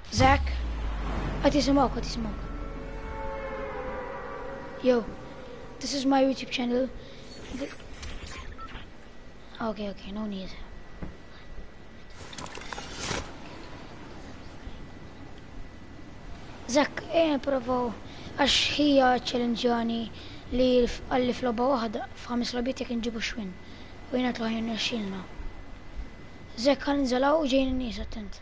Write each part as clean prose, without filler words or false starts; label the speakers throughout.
Speaker 1: Zach, qed jisimgħuk. Yo, this is my YouTube channel. Okay, no need. Zach, provaw għax hija ċellenġjani li għalli f'logħba waħda f'5 logħbiet jekk inġibu xwin. U jiena tlaħ jirnexxielna. Zach ħan nżalaw u ġejn in-nies attent.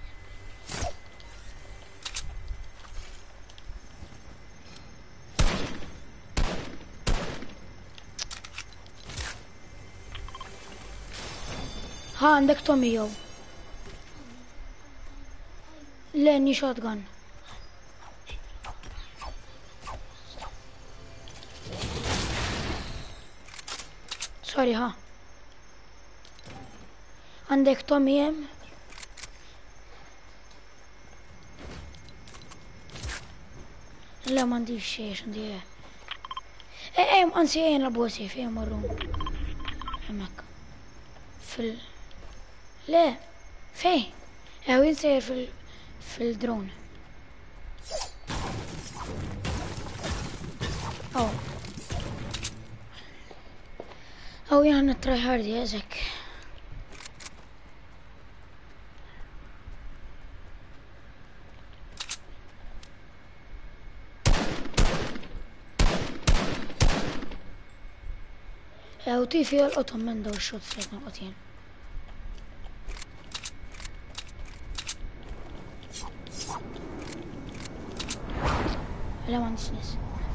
Speaker 1: Ha, għandek Tommy jow. Lenni shotgun. Sorry, ha. Għandek Tommy jem? La, m'għandix xejn, għandi. Anzi, nlabu għasif, marrum. Hemmek. Le, fej? Għawin sejr fil-drone. Jahna tryhardi, eżek. U tifi għal-qotom minn daw xot fejt naqotjen. La m'għandix nies.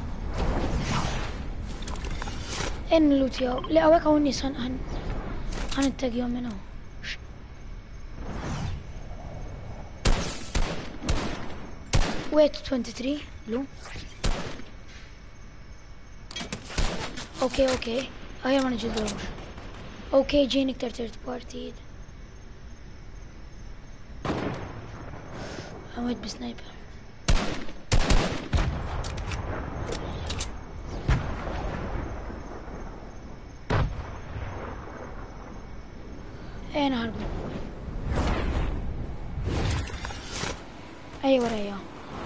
Speaker 1: L-loot jaw, li għawek għaw nies għan it-tagjom minn għaw. Wait, 23, blue. Okay. Għajja ma nġi d-dawx. Okay, ġejn iktar third party. Għamajt bi-sniper. Naħarbu. Ejja warajja.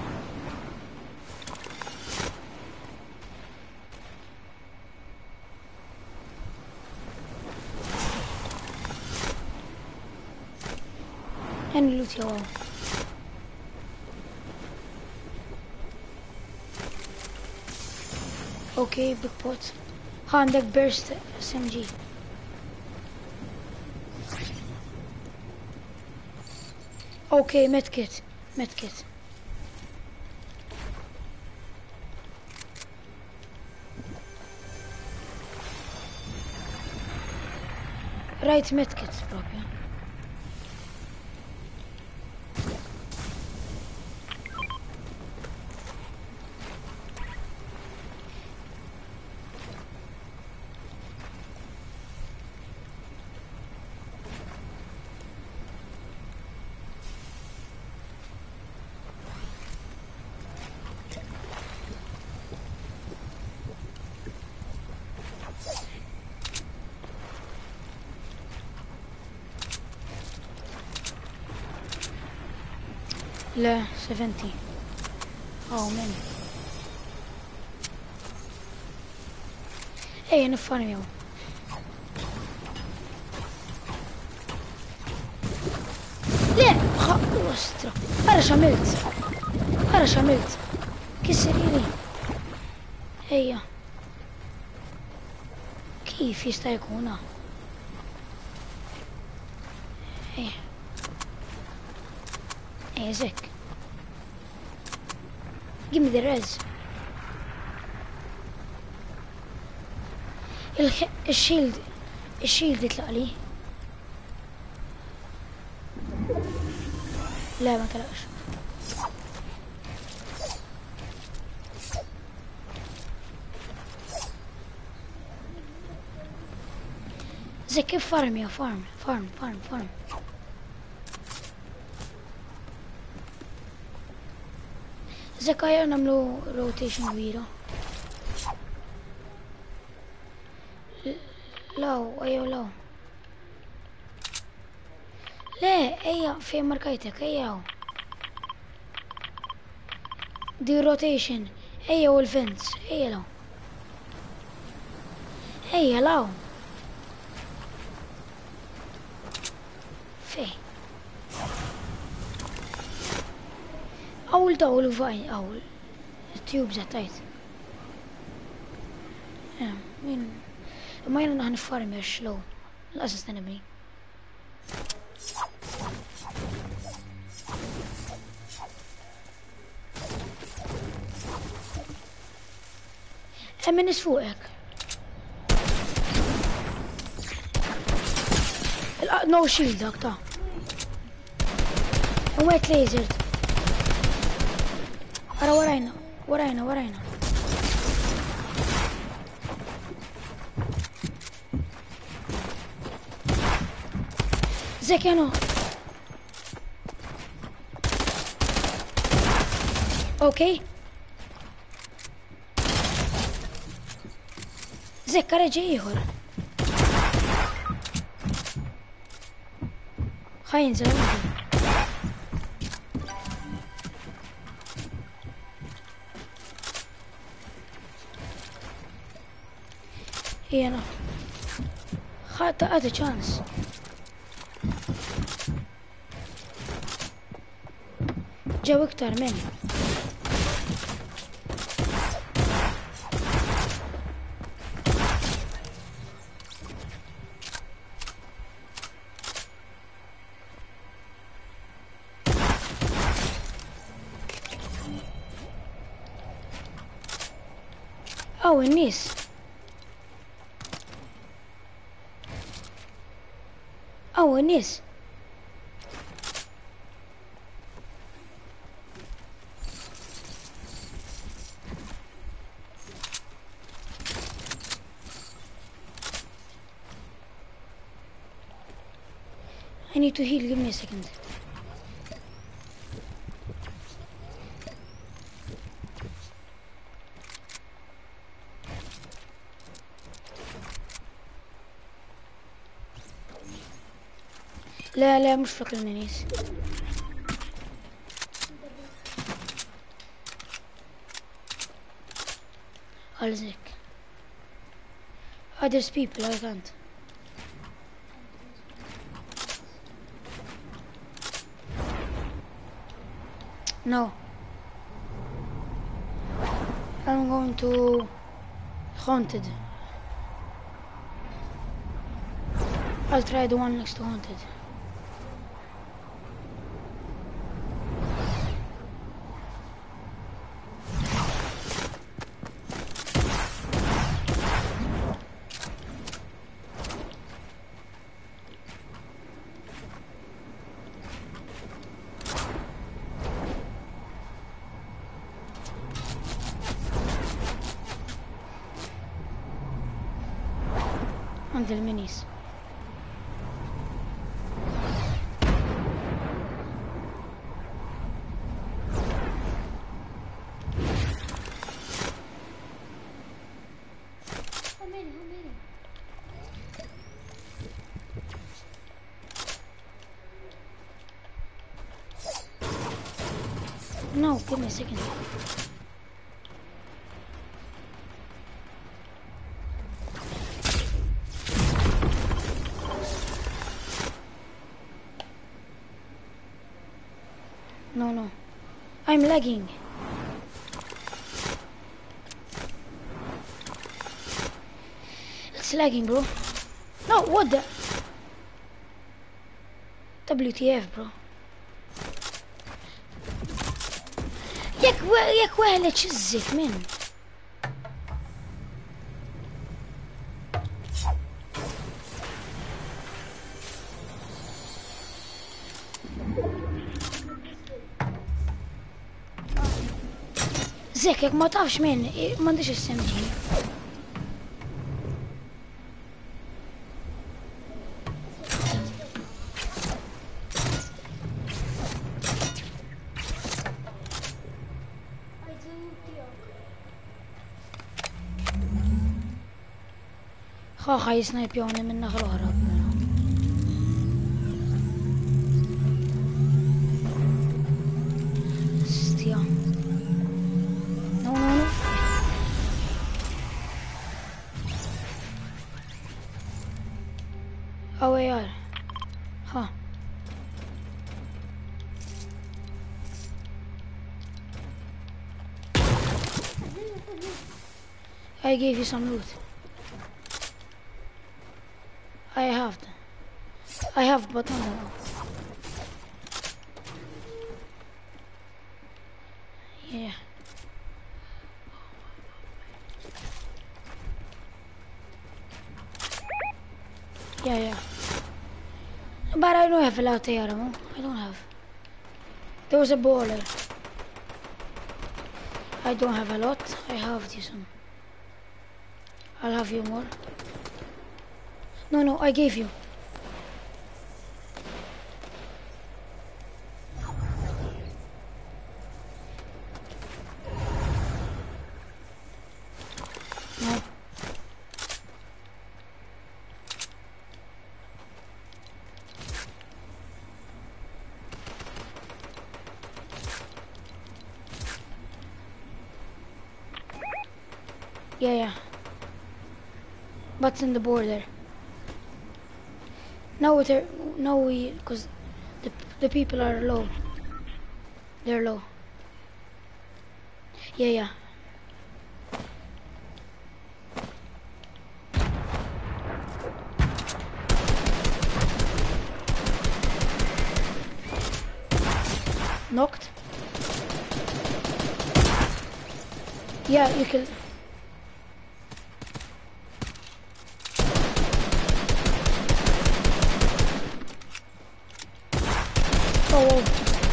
Speaker 1: L-loot jaw. Okay, big pot. Għandek burst SMG. Okay, medkit. Right, medkit proprio. لا 70. من ايه نفاني يوم لا وسترة انا شملت كسريني هي كيف يستيقظون زك give me the res الشيلد يطلع لي لا ما طلعش زي كيف فارم يا فارم زكايا نعملو روتيشن كبيرة لا لا ايوه في مركايتك ايوه Di rotation. Ejja u l-fence. Ejja law. Ejja law. Fej. Awl daw l-vaj, awl. Tube zattajt. Ma jena naħan farmi għax law. L-qasas tanibni. Emmin isfuqek. No shield dak ta' Wet laser. Ara warajna, warajna, warajna. Zek jano. Okay. Zek reġi ieħor. Ħajnżel għandi. Jena. ħatta għati ċans. Ġew iktar minn. Aw, in-nies. Aw, in-nies. I need to heal, give me a second. لا لا مش فاكر الناس. Isaac. Others people, I can't. No. I'm going to Haunted. I'll try the one next to Haunted. عند المينيس. No, give me a second. No. I'm lagging. It's lagging, bro. No, what the? WTF, bro. Jek weħle ċizzik, min. Zek, jek ma tafx min, mandiċ SMG. ħaħa jisnajpjoni minna ħal-ħarab. Stja. Oh, we are. Huh. I gave you some loot. I have. But no. Yeah. Yeah. But I don't have a lot here, no? I don't have. There was a baller. I don't have a lot. I have this one. I'll have you more. No, I gave you. No. Yeah. But it's in the border. Now we, because the people are low. They're low. Yeah. Knocked. Yeah, you killed. Oh.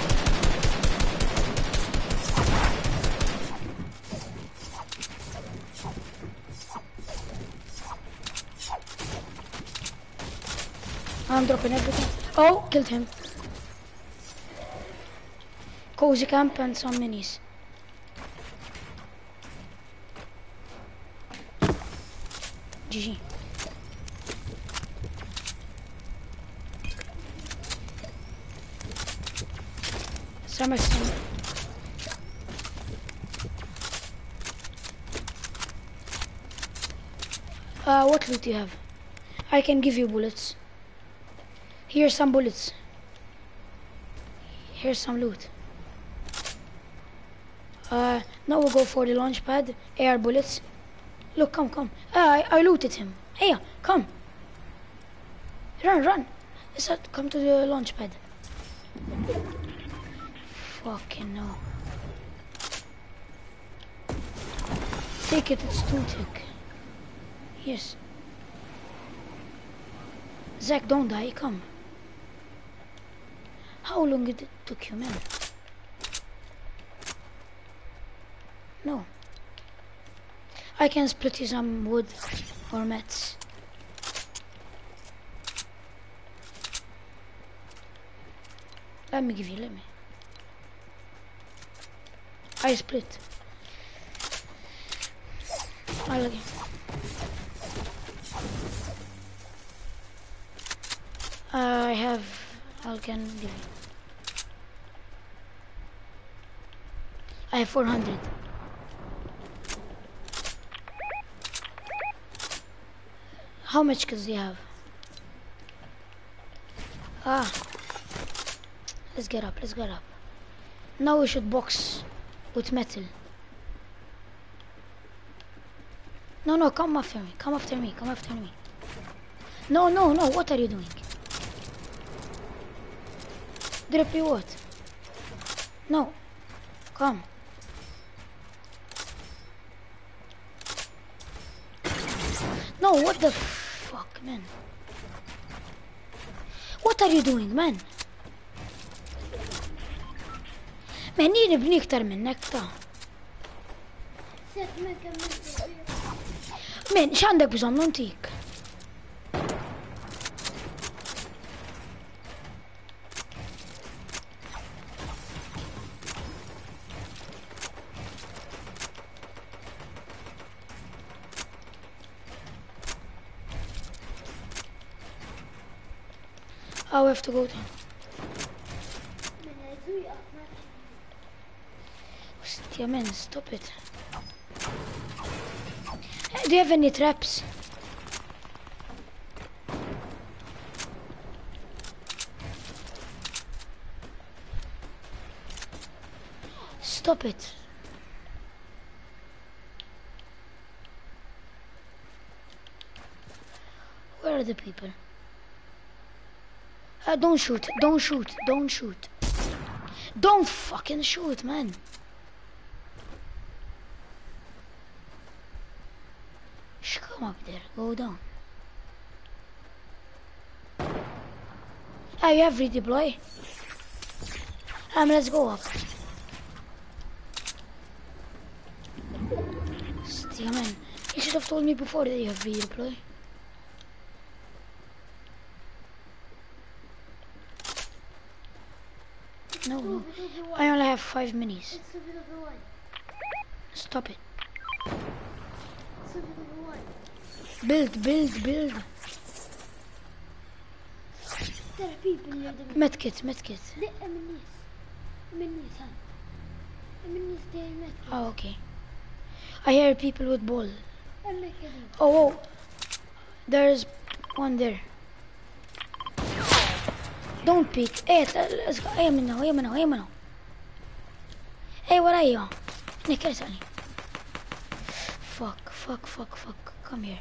Speaker 1: I'm dropping everything. Oh, killed him. Cozy camp and some minis. GG. Some. What loot do you have? I can give you bullets. Here's some bullets. Here's some loot. Now we'll go for the launch pad. AR bullets. Look, come. I looted him. Hey, come. Run. Come to the launch pad. Fucking no. Take it, it's too thick. Yes. Zach, don't die, come. How long did it took you, man? No. I can split you some wood or mats. Let me. I split. I can give you. I have 400. How much kills do you have? Let's get up. Now we should box with metal. No, come after me. No, what are you doing? Drop you what? No, come. No, what the fuck, man? What are you doing, man? Man, نبني أكتر منك تا. Man, إيش عندك بزن ننتيك؟ Oh, we have to go then. Yeah, man, stop it. Do you have any traps? stop it. Where are the people? Don't shoot, don't shoot, don't shoot. Don't fucking shoot, man. Shh, come up there, go down. You have redeploy. Let's go up. Still, man, you should have told me before that you have redeploy. No, I only have 5 minis. Stop it. Build.
Speaker 2: There are people near the
Speaker 1: Medkit. Oh, okay. I hear people with ball. Oh, there's one there. Don't peek. Hey, let's go. Hey, منه. Hey, where are you? Nick, اسألني. Fuck. Come here.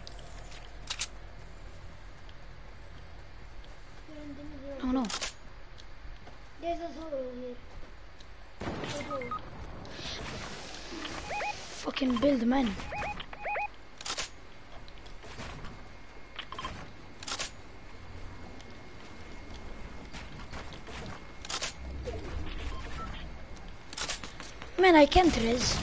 Speaker 1: No.
Speaker 2: There's a hole here.
Speaker 1: Fucking build, man. Man, I can't res.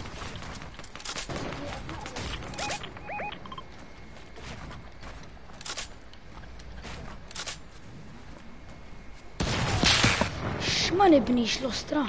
Speaker 1: ما نبنيش الأسطرة.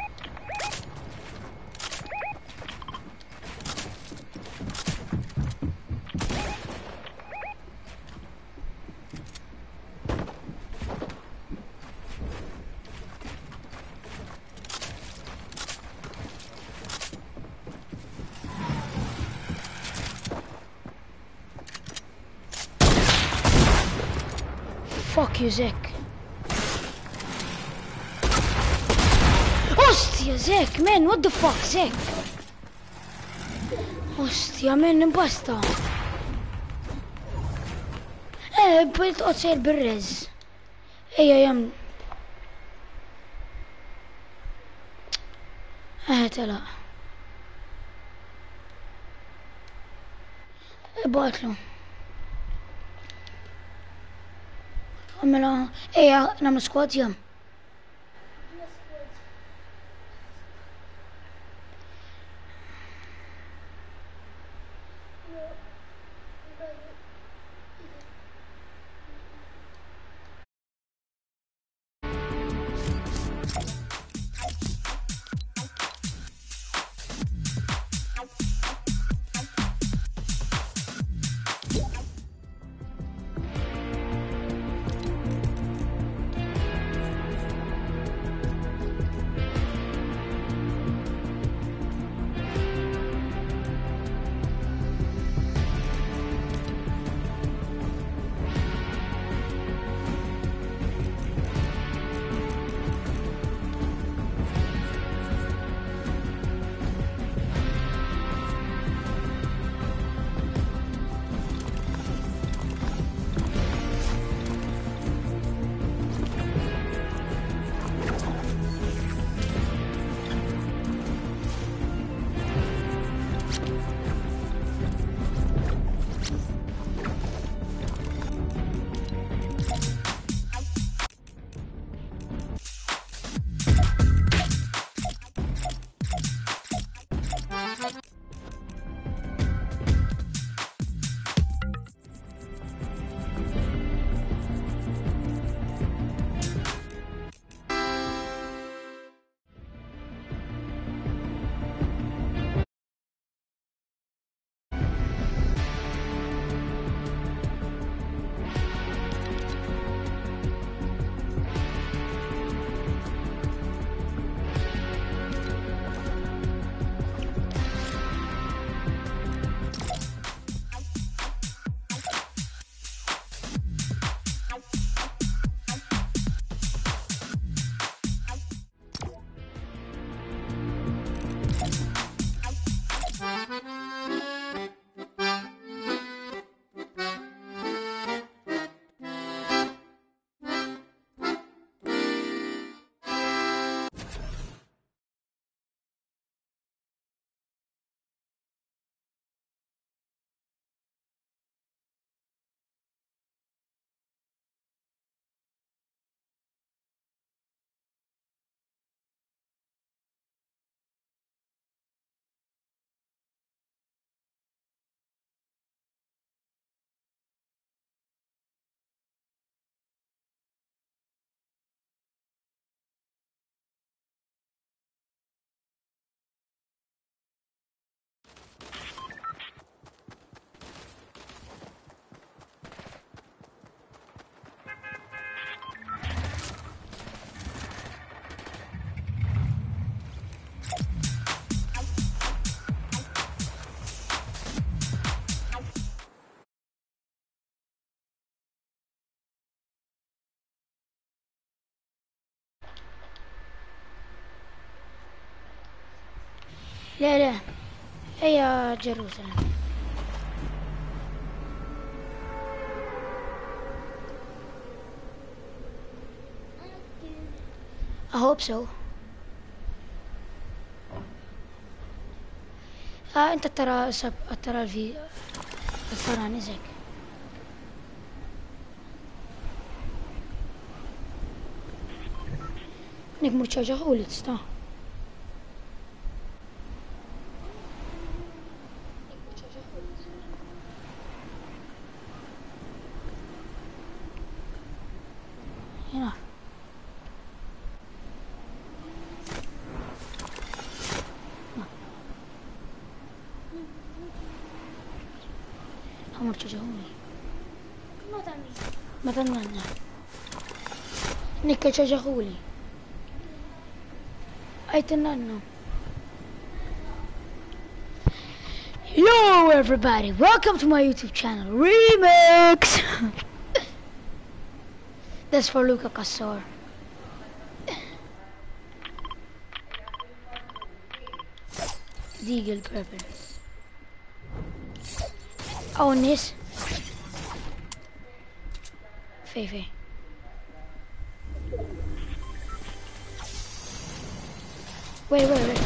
Speaker 1: Fuck you, Zek. Hostia, Zek, man, what the fuck, Zek? Hostia, man, basta. بقيت أصير بالرز. أيام. تلا. بقتله. عملا. أنا مسكوت يوم. لا لا هي جيروسالم. I hope so. انت ترى الفراني زيك. نك مرتشاجة خولت ستا. هنا. مرتشاجة خولي. ما تنمنا. نك تشاجة خولي. I don't know. Hello everybody, welcome to my YouTube channel, Remix! That's for Luca Casor. Deagle Purple. Oh, Nis. Fefe. Wait.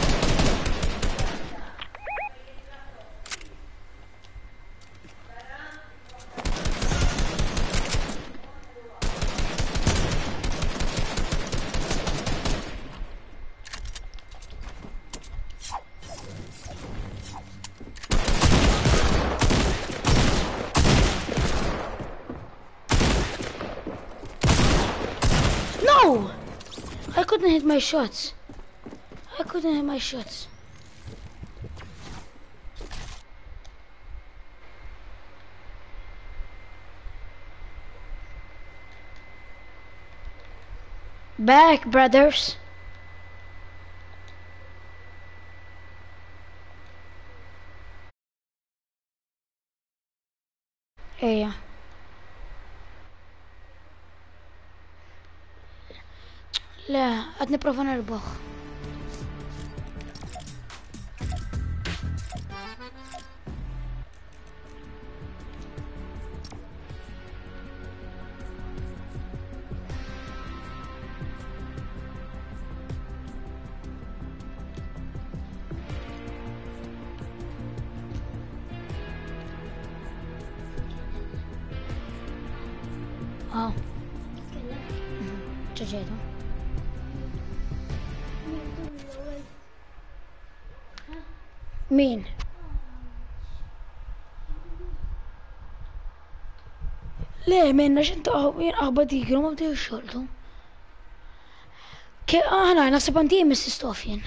Speaker 1: No! I couldn't hit my shots. Back, brothers. Yeah. لا عدنا بروفا نربح. جايته مين؟ ليه مناش انت وين اخبطي كده ما بدي شغلته كي انا نفس بنتي مس ستوفين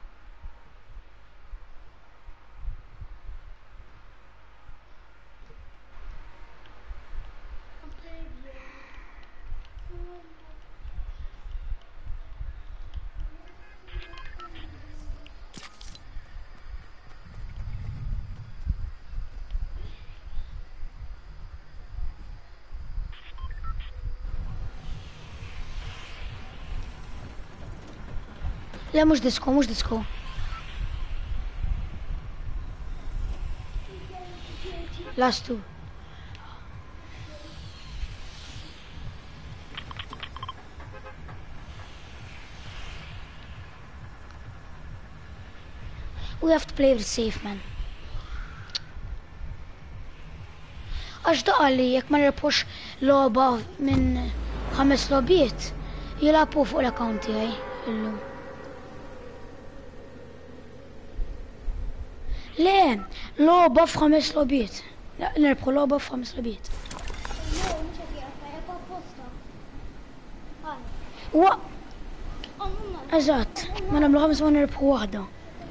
Speaker 1: لا مش ديسكو last two we have to play it safe man أصدقائي يك ما نربوش لعبة من 5 لعبات يلعبوا فوق الأكاونت تاعي اللو لا لعبة في 5 لعبات لا نربحوا لعبة في 5 لعبات و أزات ما نبلغ 5 ونربحوا واحدة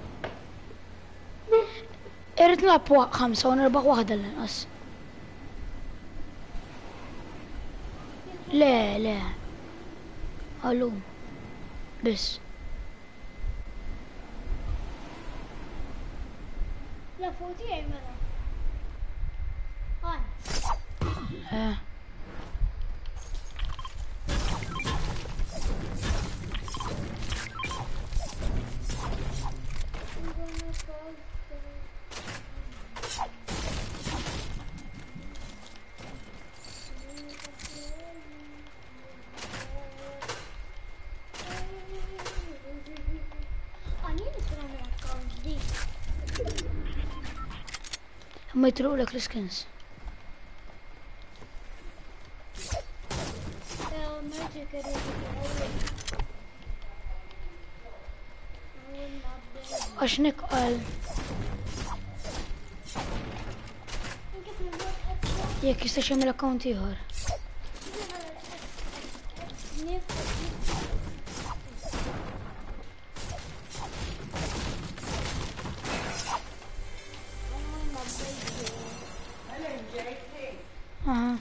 Speaker 1: إريد نلعب 5 ونربح واحدة للناس لا الو بس
Speaker 2: لا فوتي عمرها هاي
Speaker 1: Ma jitruq lek l-skins.
Speaker 2: Magic
Speaker 1: Għax niqqal jekk jistax jagħmel account ieħor. Aha.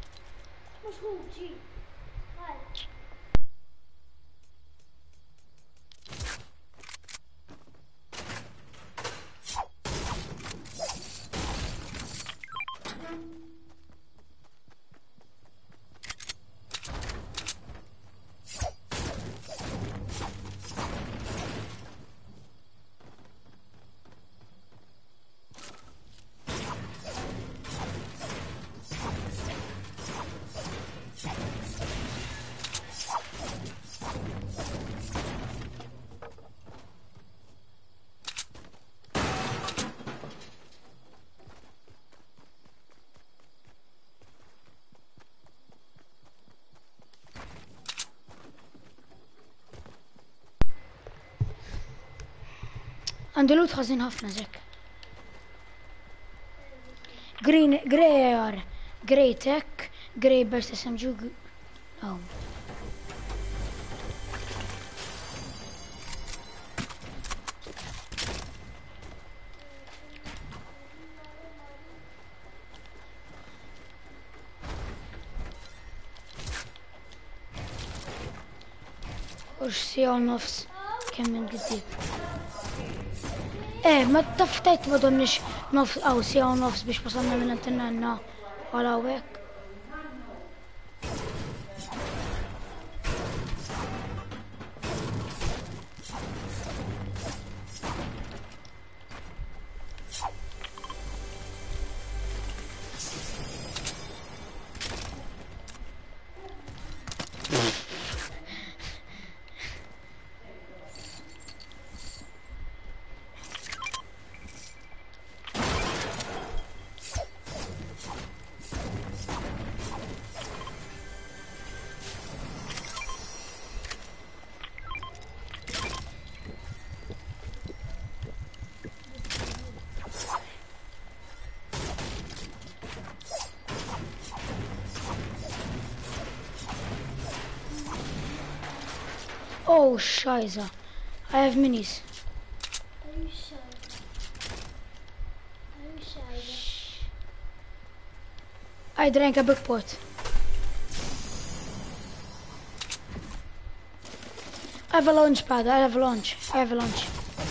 Speaker 1: Għandu lut ħażin ħafna Zek. Green, grey AR, grey tech, grey burst SMG. Oh. Ux sija nofs kemm minn giddib. Ma taftajt ma donniex nofs għaw sija nofs biex pasanna minn antenna għala għek. Oh, Scheiße. I have minis. I drank a big pot. I have a launch pad. I have a launch. I have a launch.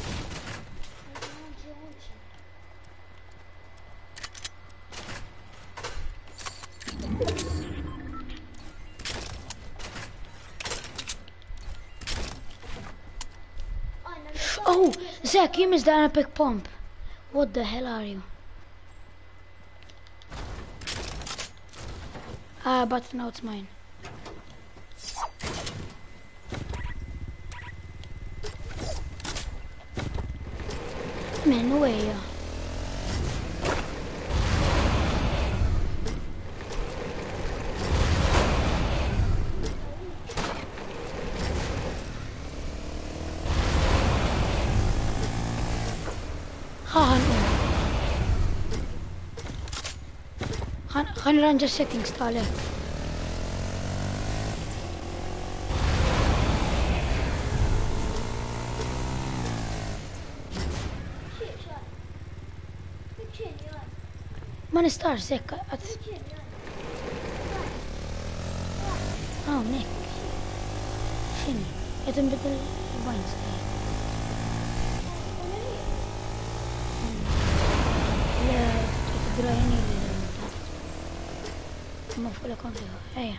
Speaker 1: Oh, Zach, you missed an epic pump. What the hell are you? But now it's mine. Man, no way. خلينا نرجع settings تعال. ما نستار سك. نيك. شنو؟ يتم بدل الباينز. لا تقدر هني. المفروض أكون فيها. أيه.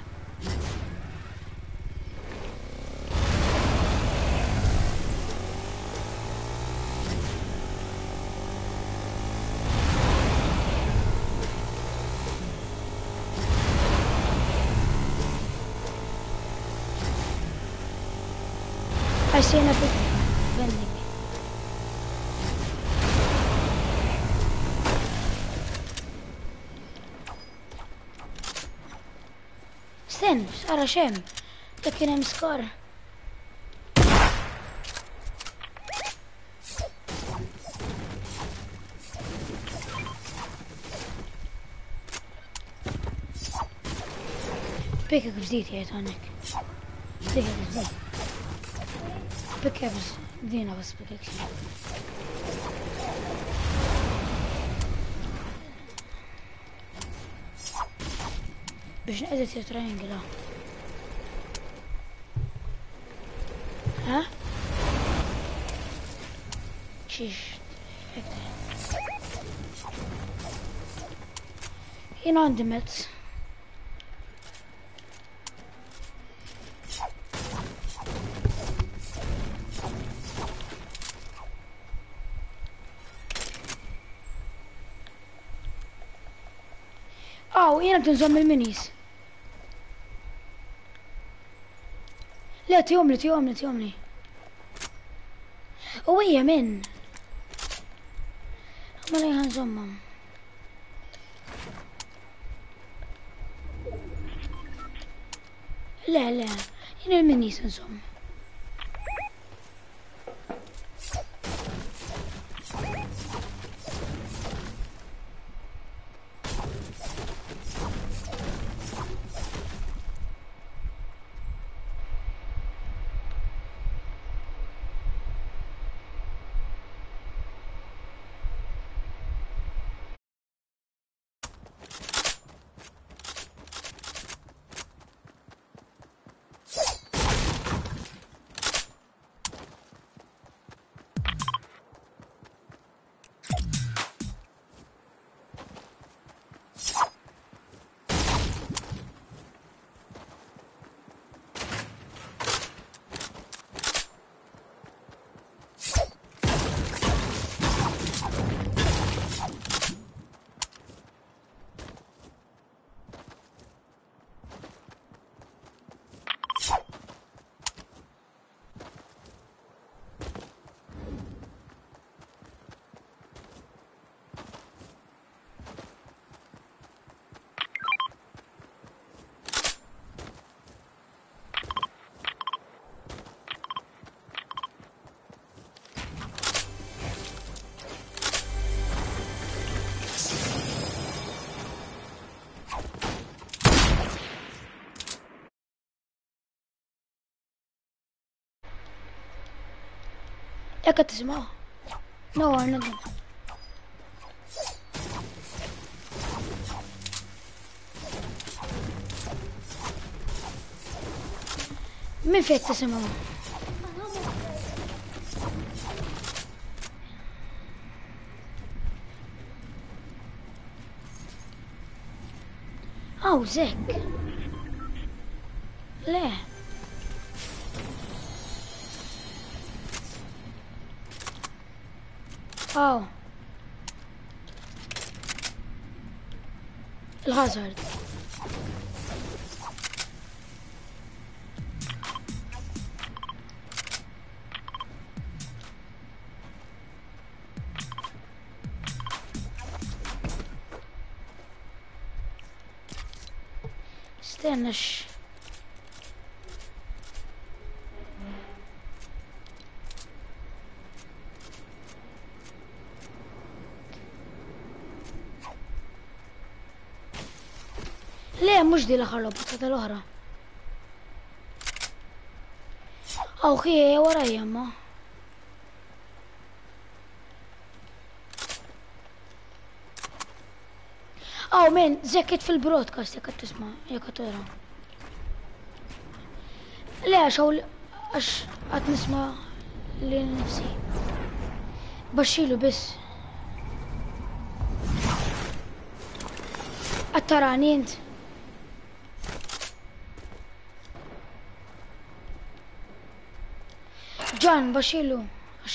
Speaker 1: I see an epic vending. Sten, sara xem. Jekk kien hemm skar. Pickaxe ġdid jgħid hawnhekk. Pickaxe ġdid. Pickaxe dina bas pickaxe. Biex nqedet triangla. Ha? Xiex. Jien għandi mezz. Jena tinżomm il-minis. Le, tjomli. U hija minn. Ma li ħanżommhom. Le, jena il-minis nżomm. Jekk qed tisma'. No, għandna. Min fejn tisimgħu? Zekk. Le. الهازارد استنش ليه مش دي الاخر لبطة الاخرى او خي ورايا ما او من زكت في البرودكاست يا تسمع يا ترى ليش اش اتنسمع لنفسي بشيله بس التراني انت جان بشيله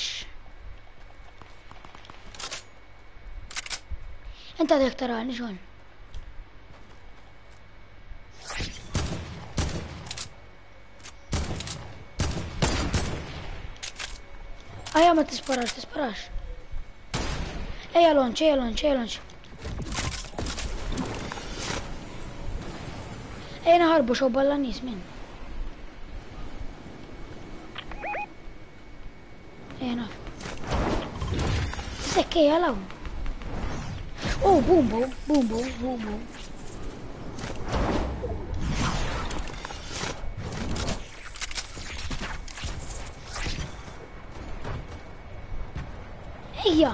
Speaker 1: انت بدك تراني جون ايا ما تسبراش ايا لونش Ejna ħarbu xo balla nis minn. Ejna. Sekkej għalaw. Oh, bumbo, bumbo, bumbo. Ejja.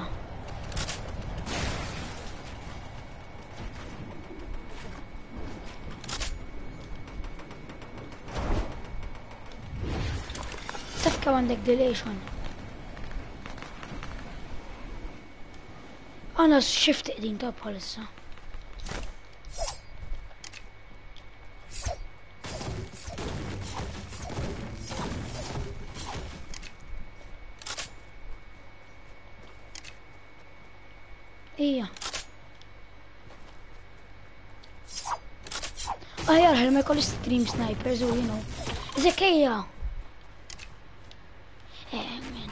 Speaker 1: Tafka għandek delation. Għana shift qdin ta' bħalissa. Ija. Aħjar ħel ma jkolli stream snipers u you know. Zekkeja. Man.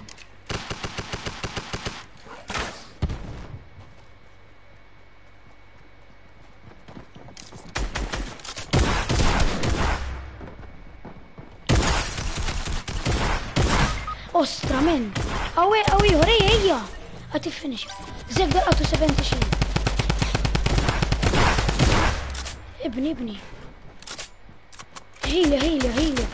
Speaker 1: Ostra men. Awe, hurry, ejja. Għati finish. Zek darqatu 70 xil. Ibni. Hili.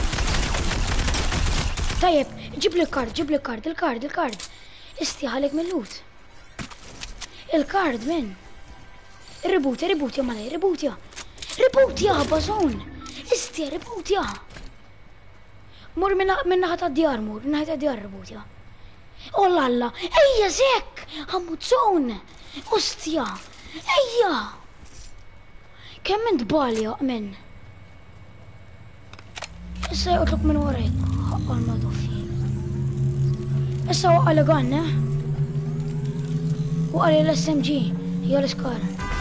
Speaker 1: Tajjeb, ġib li il-kard. Isti ħalek mill-lut. Il-kard, men. Ributja malaj, ributja, bazon. Isti, ributja. Mur minna ħata djar, ributja. Oh lalla, ejja zek, ħammuzzon. Ostja, ejja. Kemm int balja, men. Issa joqtlok minn warajk. Għalma doffi. Issa waqqa li għanna. Waqqa li l-SMG. Hija l-iskar.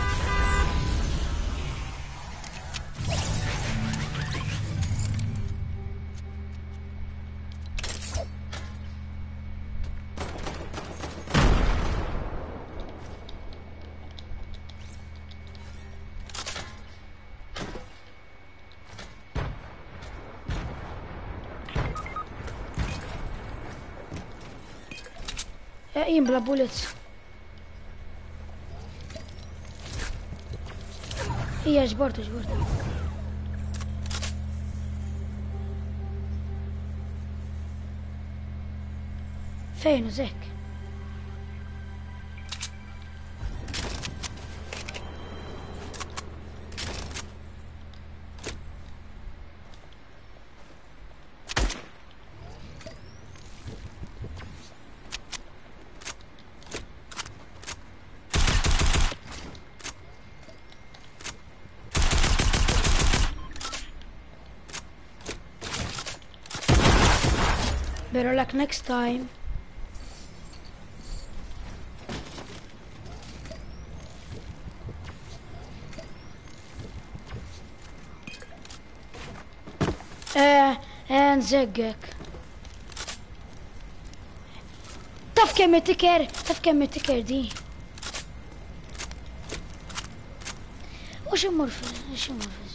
Speaker 1: Jien bla bullets. Ija ġbortu. Fejn użek? Better luck next time. Nżeggek. Taf kemm it-tiker di. U x'immur fil.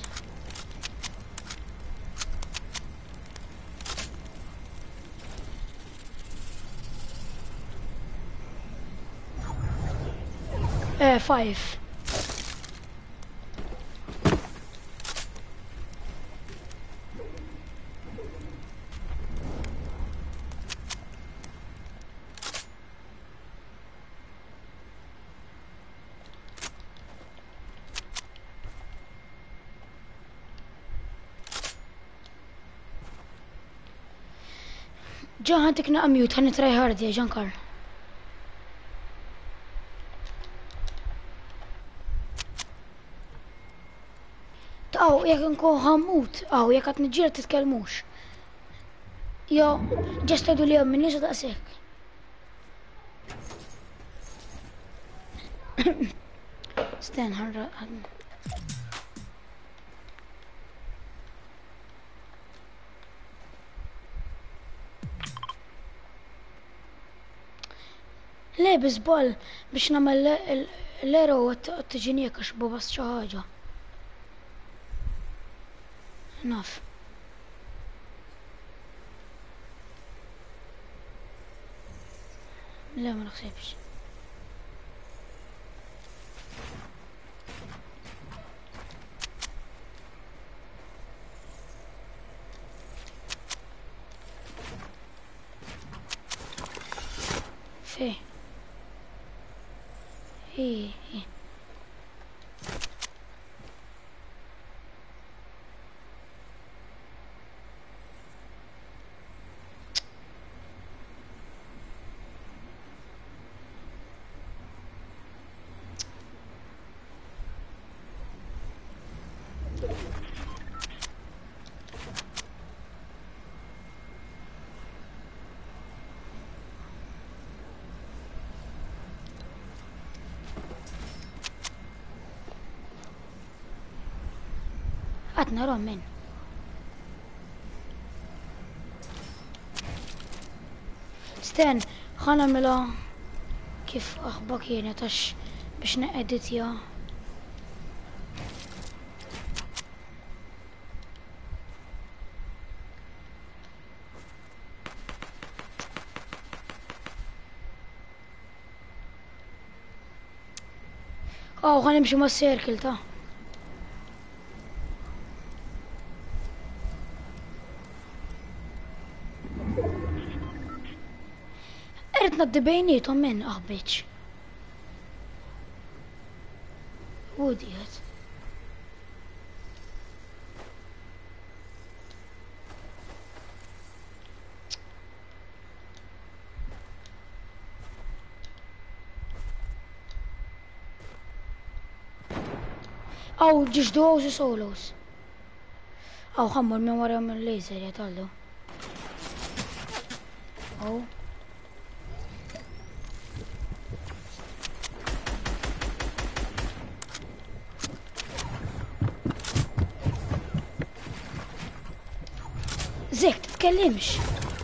Speaker 1: Five. Ġa ħantik naqmjut, ħan try hard ya Ġankar. Aw, jek nkun ħammut, jek għat nġir titkelmux. Jo, ġestadu li għam minni daqsek. Sten, ħarra. Le, bizbol, biex namel l-ero t-ġinijek għax bobas ċaħġa. naf. لا ما نخسبش. فيه ايه ايه عطنا رومين. استنى خلنا نعملها كيف اخبك يعني تش باش نأديت يا خلينا نمشي مع السيركل تا اريد ندبيني طمن اخبيتش وديت او جيش دوز وسولوس او خمر من ورا من الليزر يا طالو او زيك تتكلمش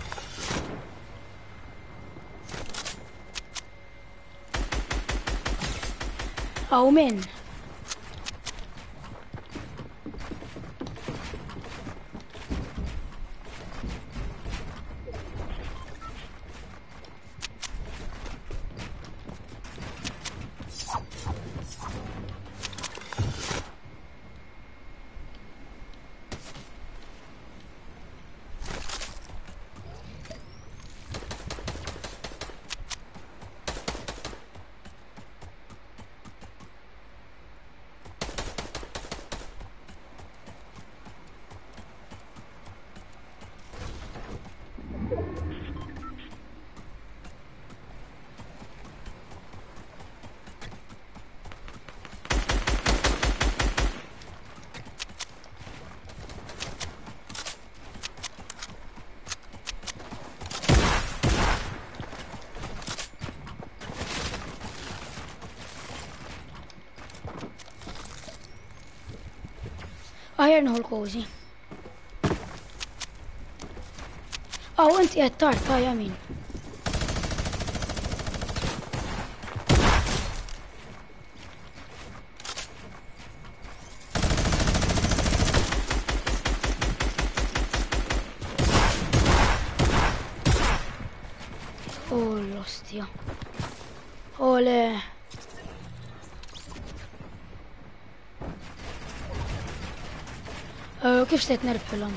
Speaker 1: او من ايرن هول كوزي او انت يا تارت يا يمين oh hostia ole كيف ستنربح لهم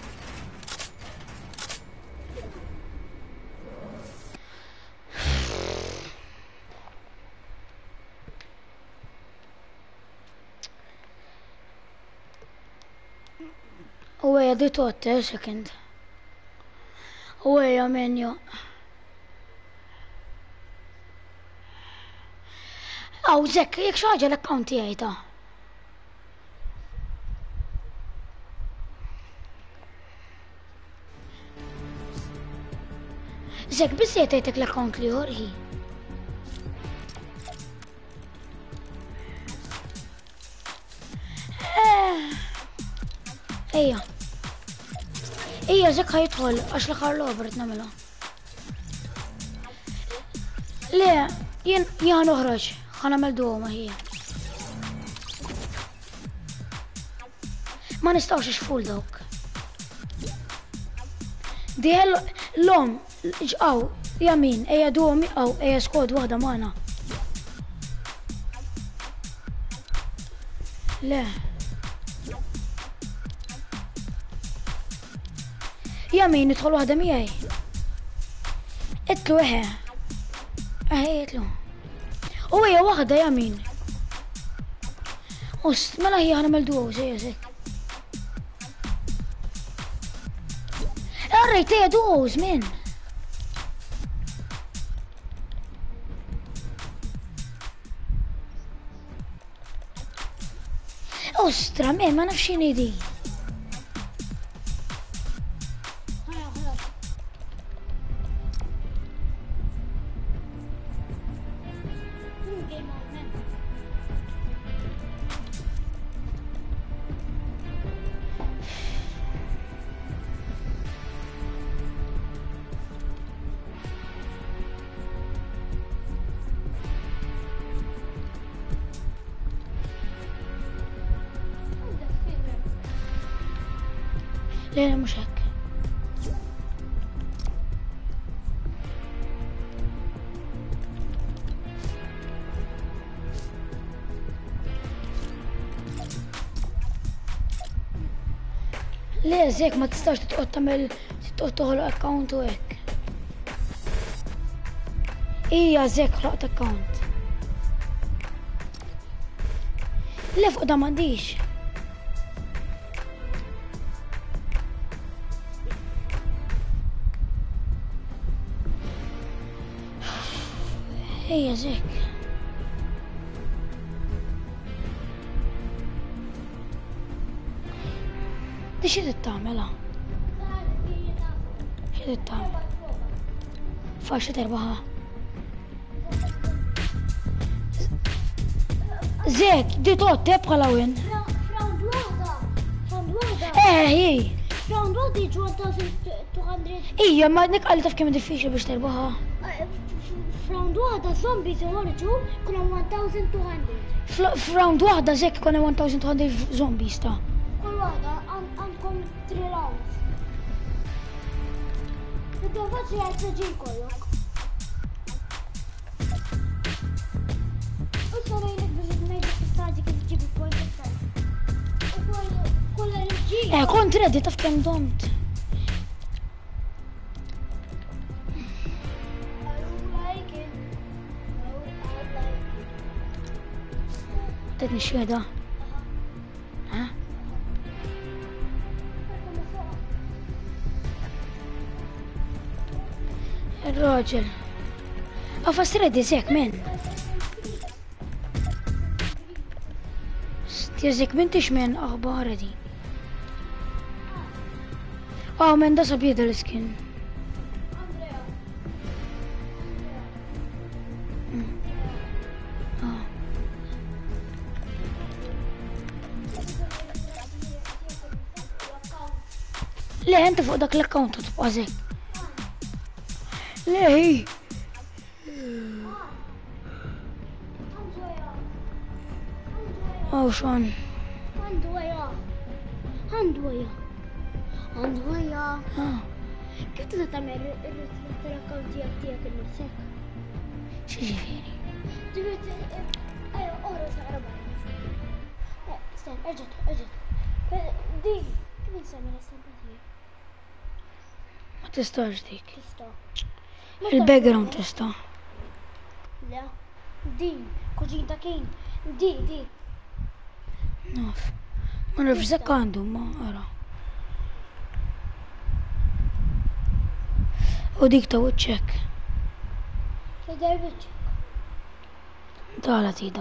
Speaker 1: هو يا دي توت سكند هو يا منيو او زك يك شاجة الاكونت هاي تا زك بس يتيتك الاكونت لي هور هي ايه زك هيدخل اشلخ له برد نعمله ليه يا نخرج خلنا نعمل دوما هي Ma nistawx ixful dawk. Diħel l-om, ġqaw, jamin, eja duhom iqaw, eja skod waħda maħna. Le. Jamin, idħol waħda miegħi. Itlu eħe. Eħe, itlu. U eja waħda jamin. Ust, mela hija ħana meldu għu, sejja sekk. Arrejt eja duħu, zmin. Ostra, men, ma nafxini di. لا مش هيك. ليه زيك ما تستاش تقعد تعمل تقعد اكونت وهيك. ايه يا زيك خلقت اكونت. ليه فوق ده ما عنديش. هي زيك دي شو تعملها شو تعمل فاش تربحها زيك دي تقعد تبقى لوين
Speaker 2: راوند واحدة
Speaker 1: هي
Speaker 2: راوند واحدة يجوا 1200
Speaker 1: ايه ما انك قال تفكر من الفيشة باش تربحها
Speaker 2: في راوند واحدة زومبيز يخرجوا كنا 1200
Speaker 1: في راوند واحدة زيك كنا 1200 زومبيز تا
Speaker 2: كل واحدة عندكم 3 راوندز بدو فاتش يعتجين كلك وصارينك بجد ما يجب تستاجي كيف تجيب البوينت كل رجيل
Speaker 1: ايه كنت ردي تفكر ضمت تدني شو هذا ها الراجل افسر دي زيك من زيك بنتش من اخبار دي من ده صبيد السكين ليه انت فوق داك الاكونت تبقى زيك ليه هي شلون
Speaker 2: عند ويا كيف تقدر تعمل الاكونت ديالك لنفسك؟
Speaker 1: شو جيفيني؟
Speaker 2: جبت ايوه اورس عربي استنى اجت دي كيف نسميها استنى
Speaker 1: ما تستاش ديك
Speaker 2: تستا
Speaker 1: الباك جراوند تستا
Speaker 2: لا دي كوجيتا كين دي
Speaker 1: ناف ما نعرف زك عنده ما ارى وديك تو تشيك
Speaker 2: كدربت
Speaker 1: تعال تيدا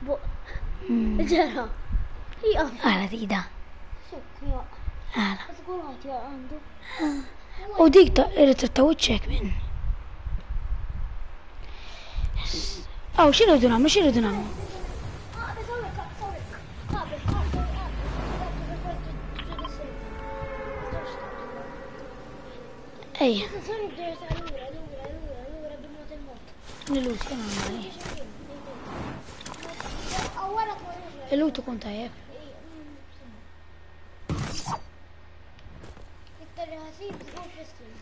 Speaker 2: جرى هي
Speaker 1: على تيدا
Speaker 2: شوف هي
Speaker 1: على
Speaker 2: تقول هاتي عنده
Speaker 1: وديك تو تشيك من او شنو دنامو اي اللوت كمان معي اللوت كنت عيب
Speaker 2: seeds or pistols.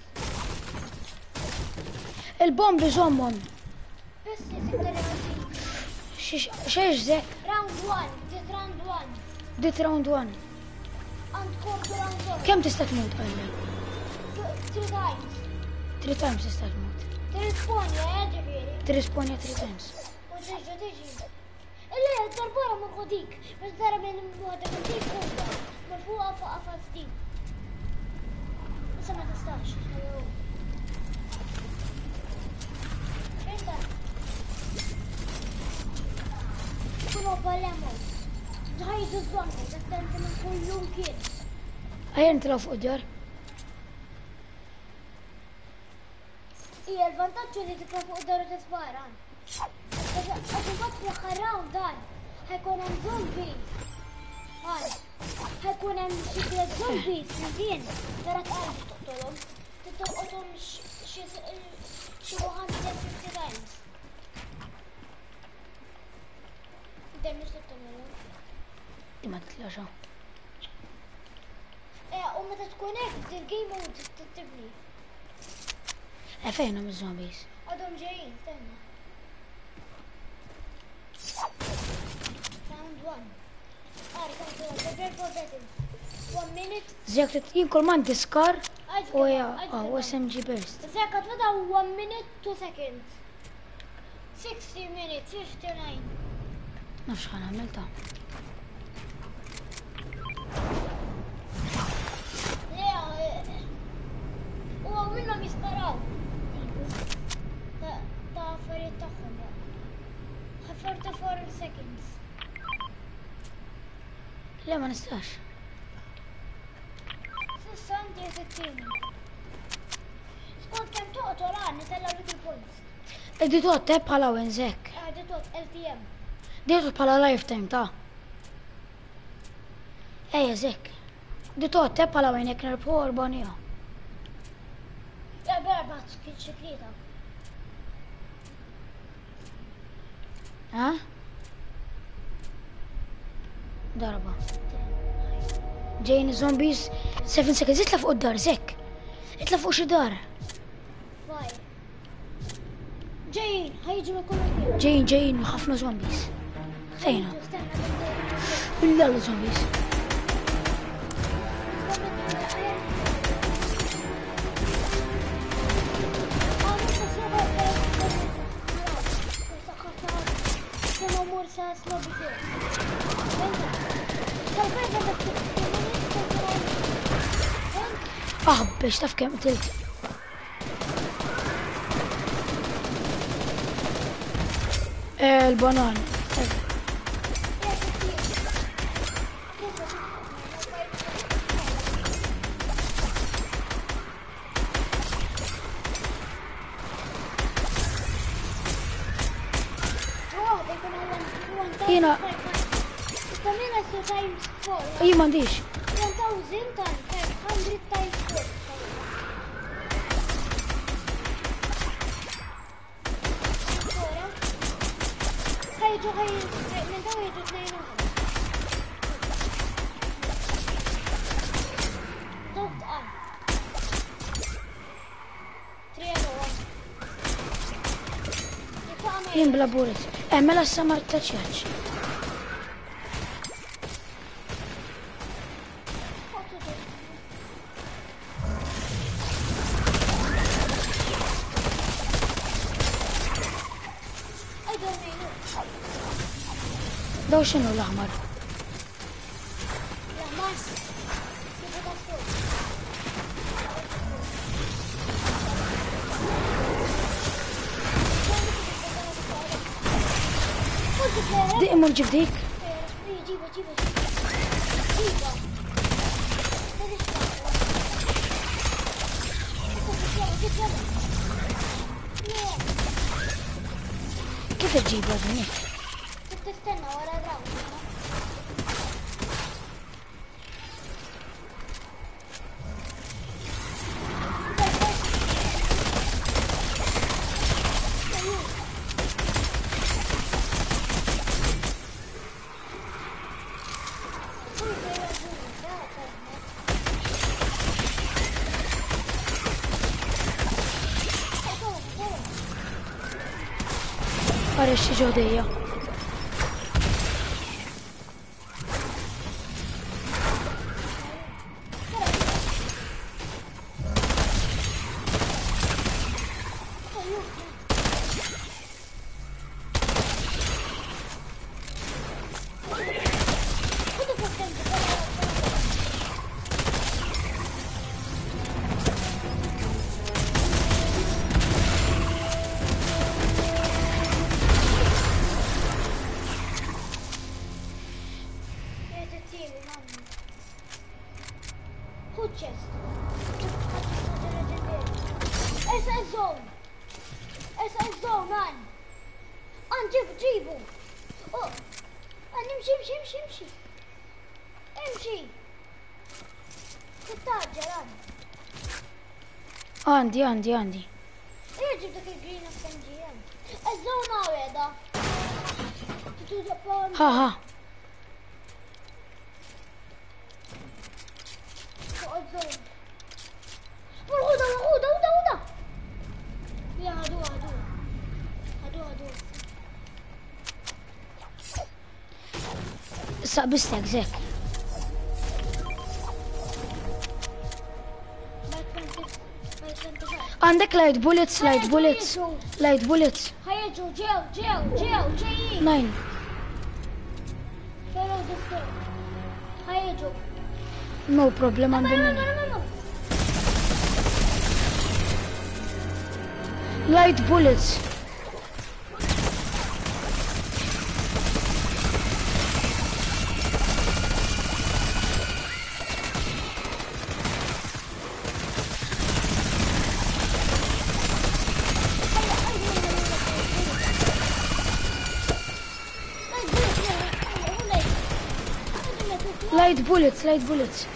Speaker 1: البومب بزومهم.
Speaker 2: Pistols انت اللي عايزين.
Speaker 1: شيش ذاك.
Speaker 2: Round 1. This round 1.
Speaker 1: ديت راوند 1.
Speaker 2: And score round 1.
Speaker 1: كم تستثمر تقلل؟
Speaker 2: 3 times.
Speaker 1: 3 تايمز تستثمر.
Speaker 2: تليفون يا جبيري.
Speaker 1: تريسبون يا 3 تايمز.
Speaker 2: وتجي إلا الضربورة من غديك بس ضرب من هذا غديك فوق مرفوعة فوق ستيم بس ما تستاش انت كله بلامو هاي الزومبي بس انت من كلهم كده
Speaker 1: هاي انت لو فوق دار.
Speaker 2: ايه الفانتاج اللي تكون فوق درجة سبايران بس أتوقع خراون دار هيكون عن زومبي هاي هيكون عن شكل زومبي زين 3000 تقتلهم تقتلهم شو 150 تايمز انت مش تقتلهم
Speaker 1: ما تتلاشى.
Speaker 2: ايه ومتى تكون هيك تلقي مود تبني
Speaker 1: فينهم الزومبيز؟
Speaker 2: هذول جايين استنى round 1 prepare for battle 1 minute
Speaker 1: زيك يمكن ما ديسكار ويا
Speaker 2: أجل.
Speaker 1: واسم جي بيرست.
Speaker 2: زيك تبدا 1 minute 2 seconds 60 minutes 59
Speaker 1: نفس خان عملتها.
Speaker 2: هو منهم يسكروا تا فريق تاخذ 44 seconds
Speaker 1: لا ما نستاش.
Speaker 2: 60 سكوت كم تقطع الان نتلا ليتل بوينتس
Speaker 1: ادي توت تاب على وين زاك؟
Speaker 2: هذا توت LTM
Speaker 1: دي توت على لايف تايم تا. ايه زاك. دي توت تاب على وين يكن البور بانيا.
Speaker 2: لا بلعب شكليتها
Speaker 1: ها؟ ضربة. جايين الزومبيز 7 سكندز يتلف فوق الدار زاك. يتلف فوق شو دار؟
Speaker 2: فاير جايين هيجوا من كل مكان
Speaker 1: جايين وخافنا زومبيز. فينا؟
Speaker 2: استنى
Speaker 1: لا لا زومبيز. باش تف كم قتلت. البنان هنا اي ما عنديش
Speaker 2: 1000 times 500 times 4 هيجوا من دو يجوا اثنين واحد ضغط ار 3
Speaker 1: ين بلا بولت اعمل السمر تاتشاتش. ده شنو الاحمر؟ دي مو نجيب ديك. كيف تجيب هذا هناك؟
Speaker 2: تستنى ولا راوند
Speaker 1: Għarex ġodija. Għandi.
Speaker 2: Irġib dak il-green of MGM. Eżżona għeda.
Speaker 1: Ha.
Speaker 2: Uda. Ja, għadu.
Speaker 1: Saqbistek, zek. Għandek light bullets.
Speaker 2: Ħajġu, ġew.
Speaker 1: 9.
Speaker 2: Follow the floor. Ħajġu.
Speaker 1: No problem, għandi minn.
Speaker 2: No.
Speaker 1: Light bullets. Light bullets.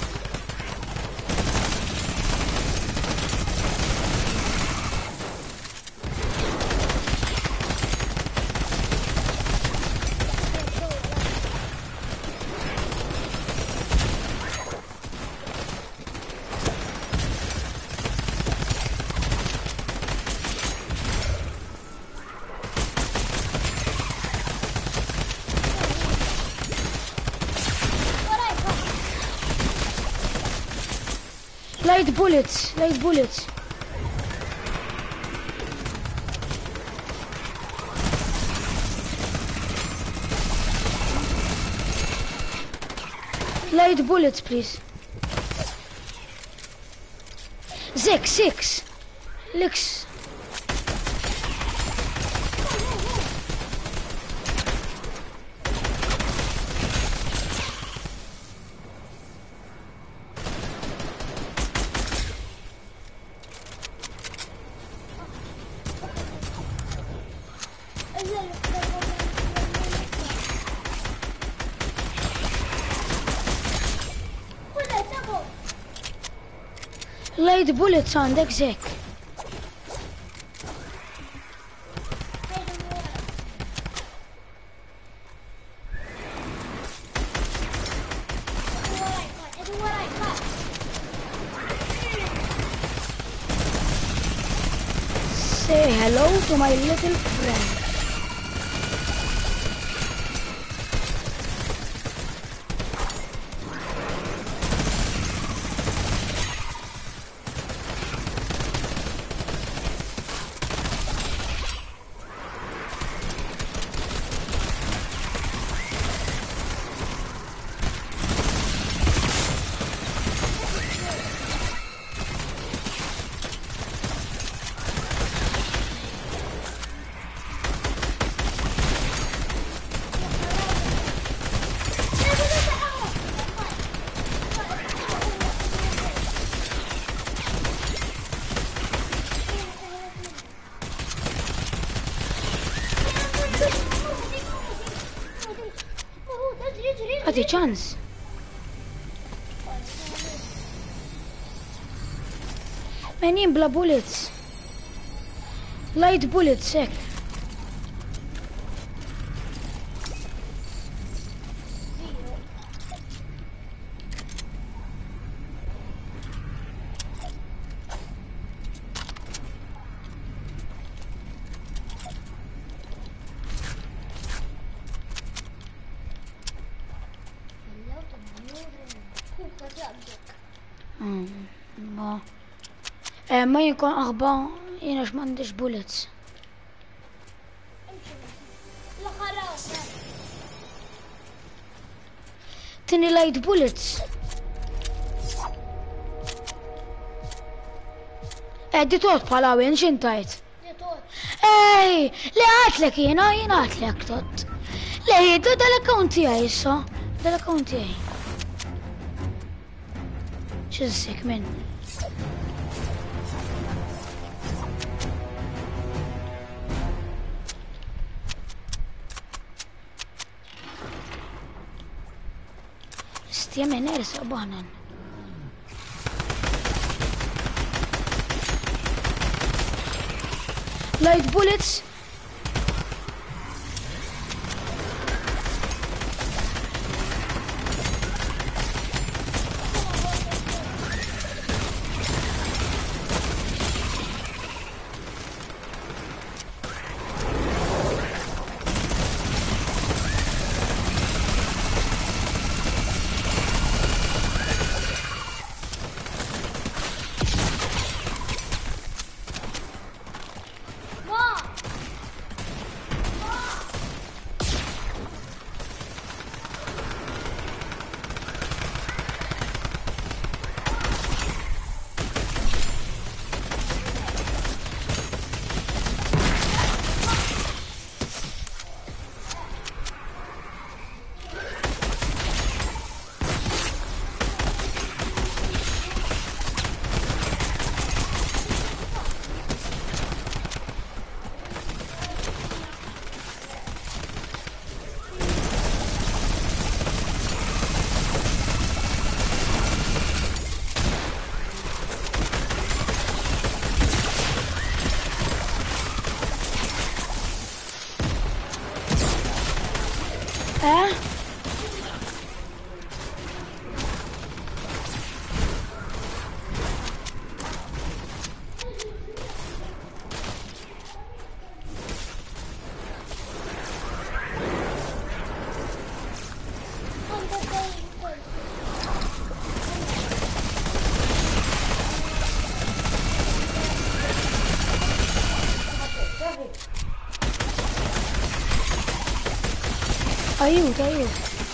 Speaker 1: Light bullets. Light bullets, please. Six. Lix. Light bullets għandek zek. Say hello to my little friend. Għati ċans. Menin bla bullets. Light bullets, ek. ما يكون أخبار إناش ما عندش بولتس.
Speaker 2: امشي. لا خلاص.
Speaker 1: تني لايت بولتس. دي توت بالاوين شنتايت.
Speaker 2: دي توت.
Speaker 1: اي لي عاتلك هنا عاتلك توت. ليه ده الاكونت تاعي صح؟ ده الاكونت تاعي. شزك من استيمع نارس أبانا. لايت بوليتس. أيوه.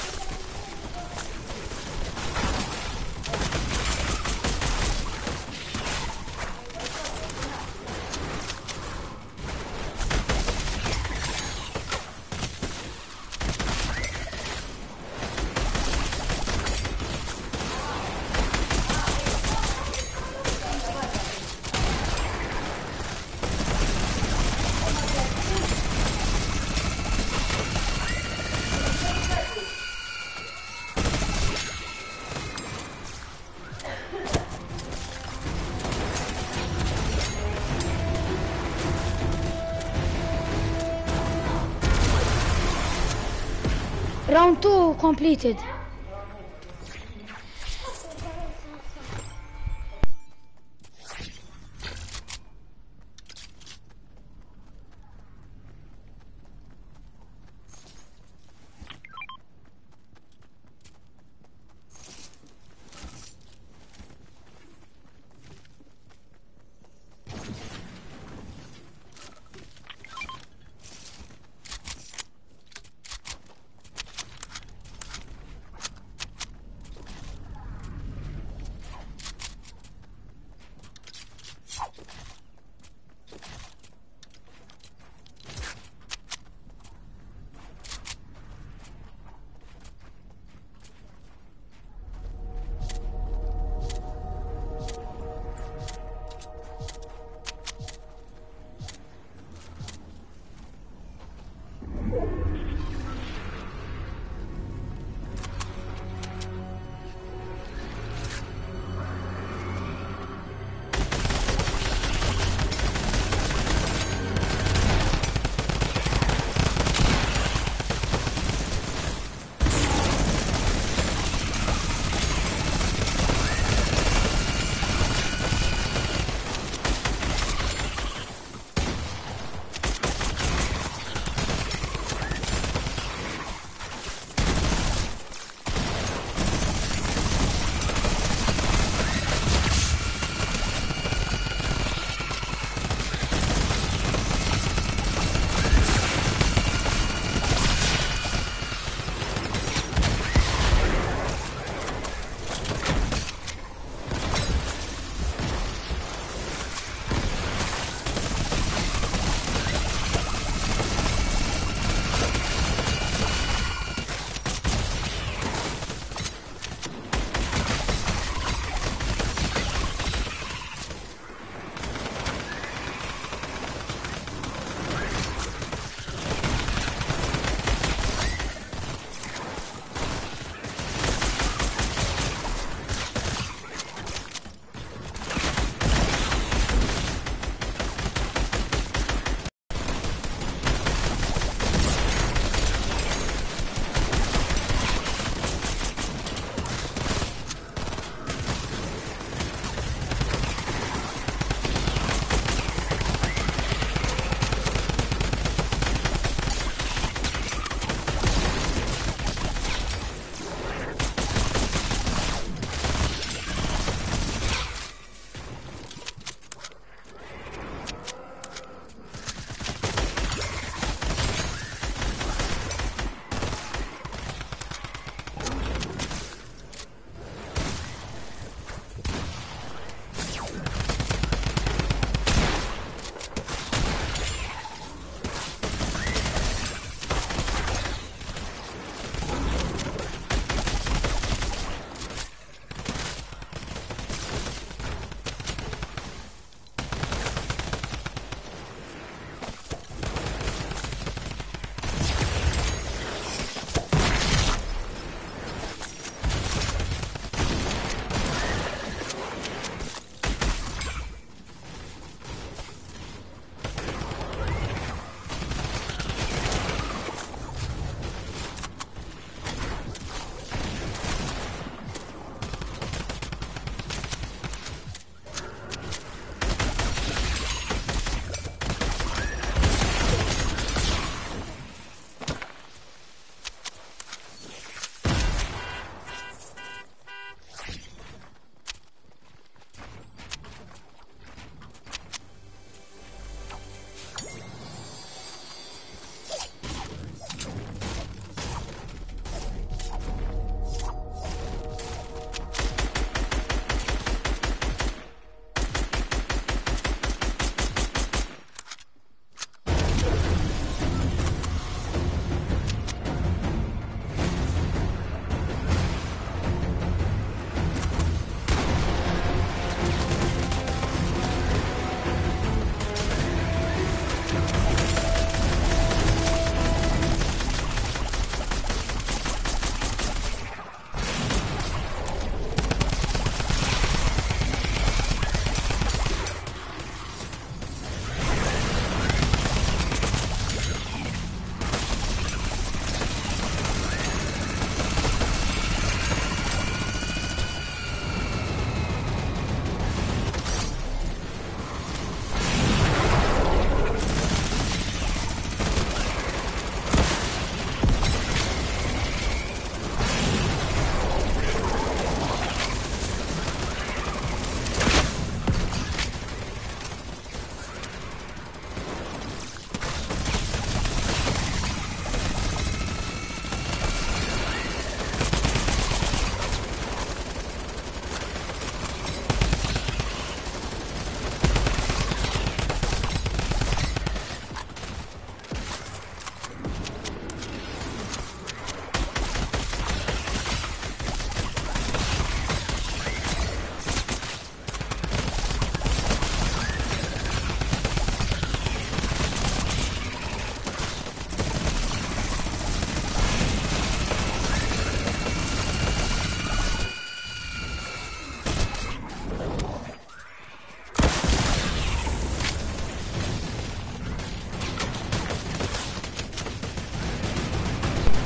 Speaker 1: Round 2 completed.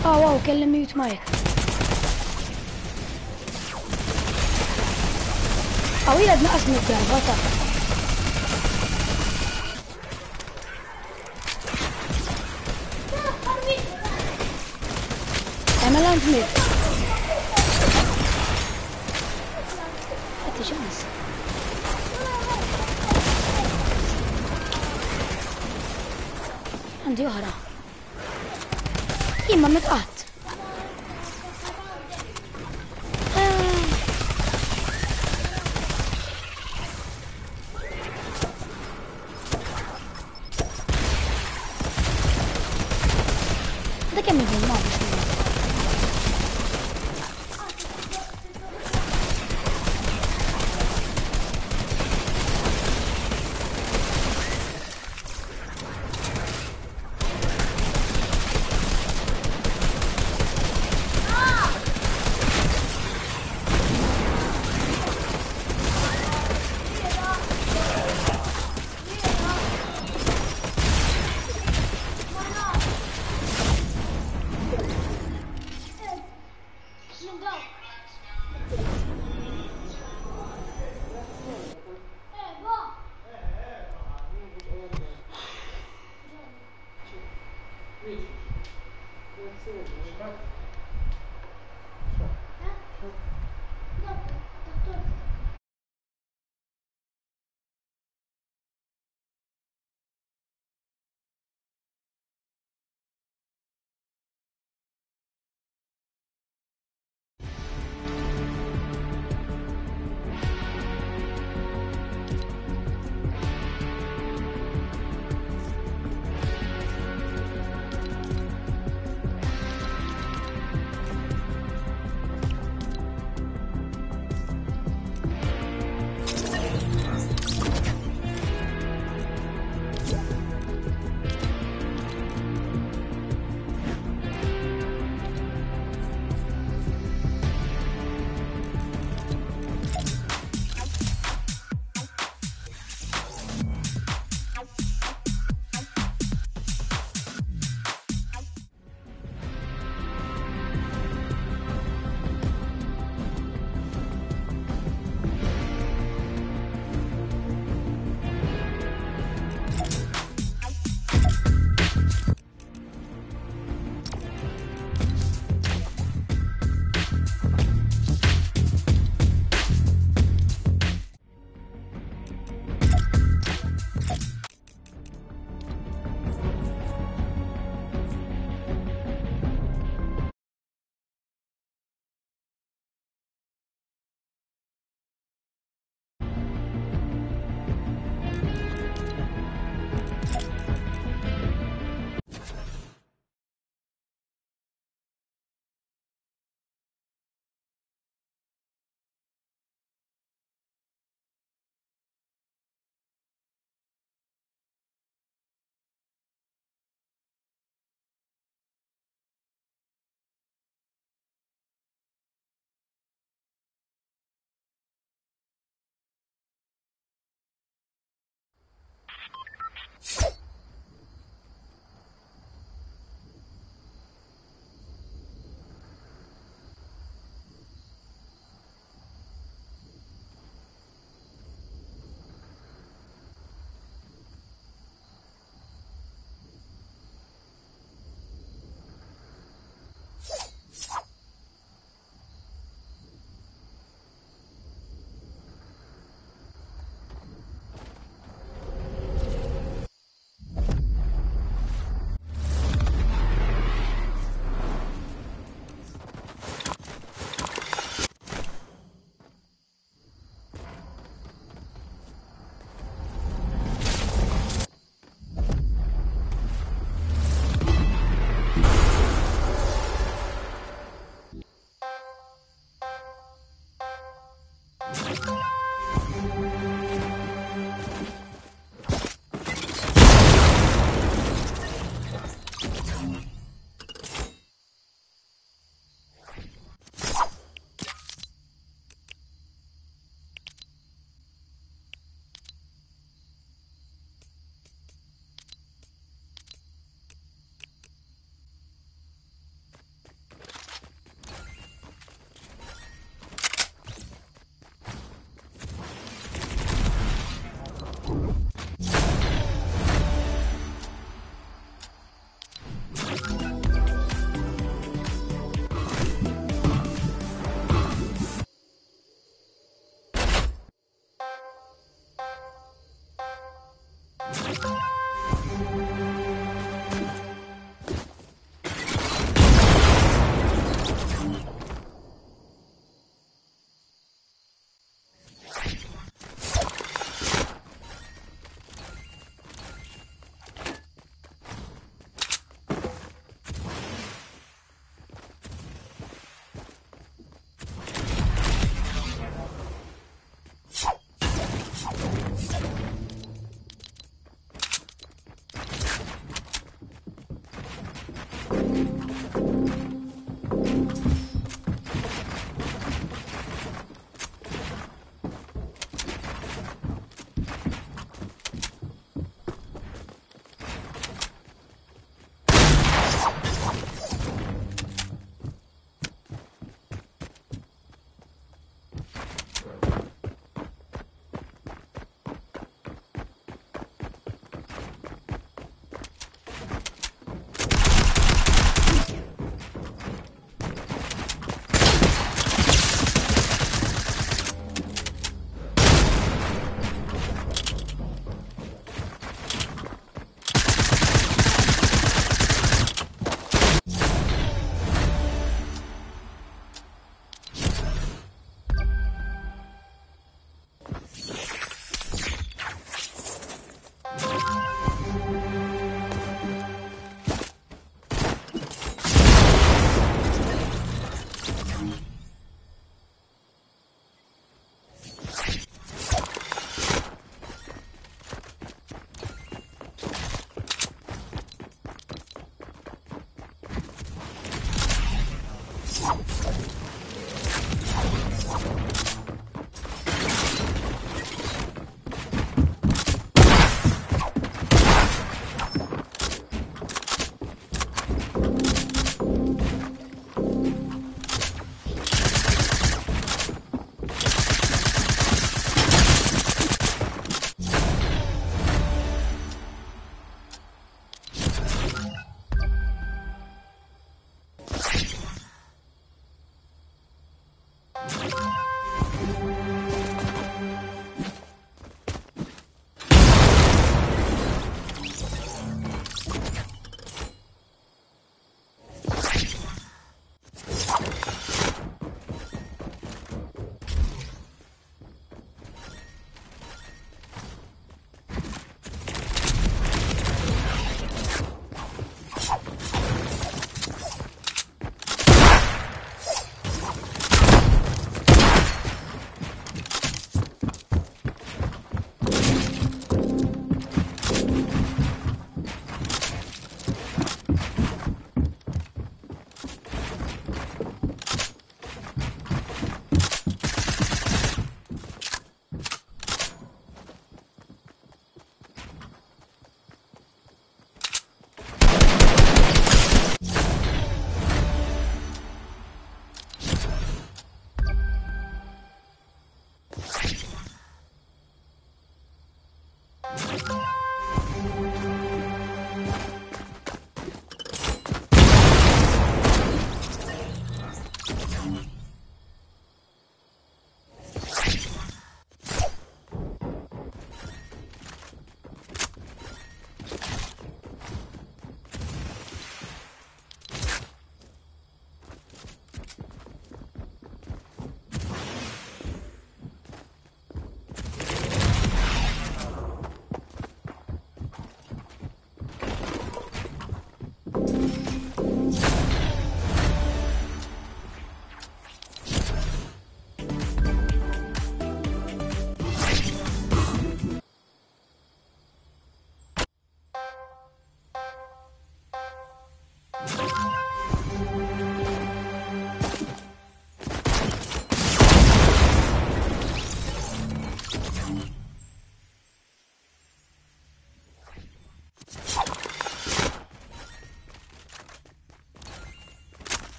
Speaker 1: واو كلم ميوت مايك. طويلة بنقص من الدربطة. اعمل انت ميت. هاتي شمس. عندي وهرة. يما متقهت. ده كمل بالماء بس.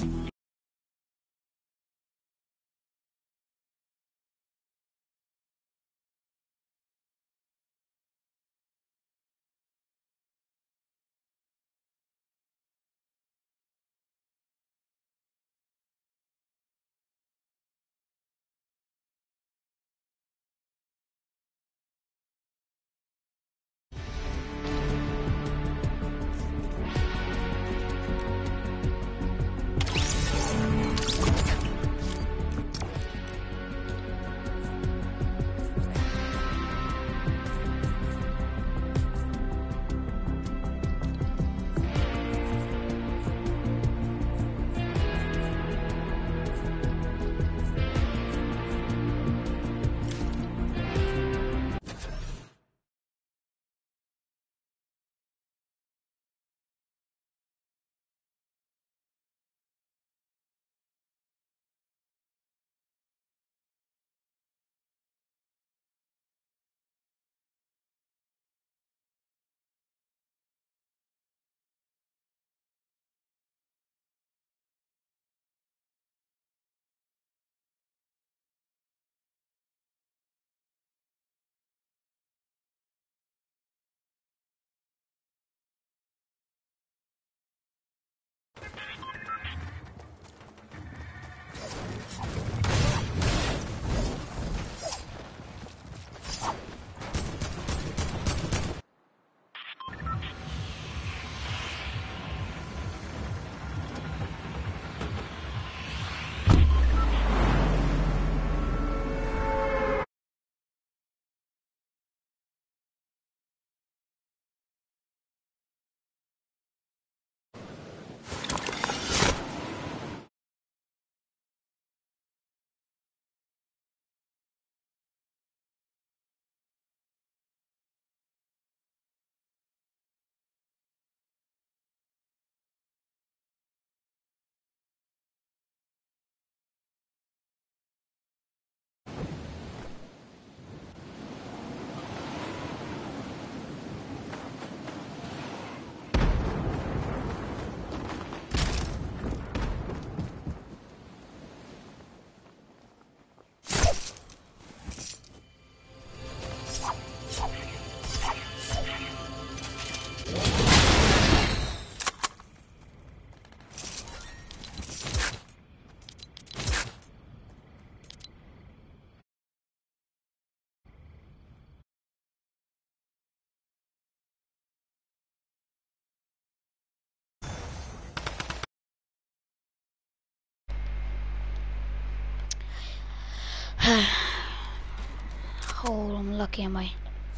Speaker 1: Oh, I'm lucky, am I?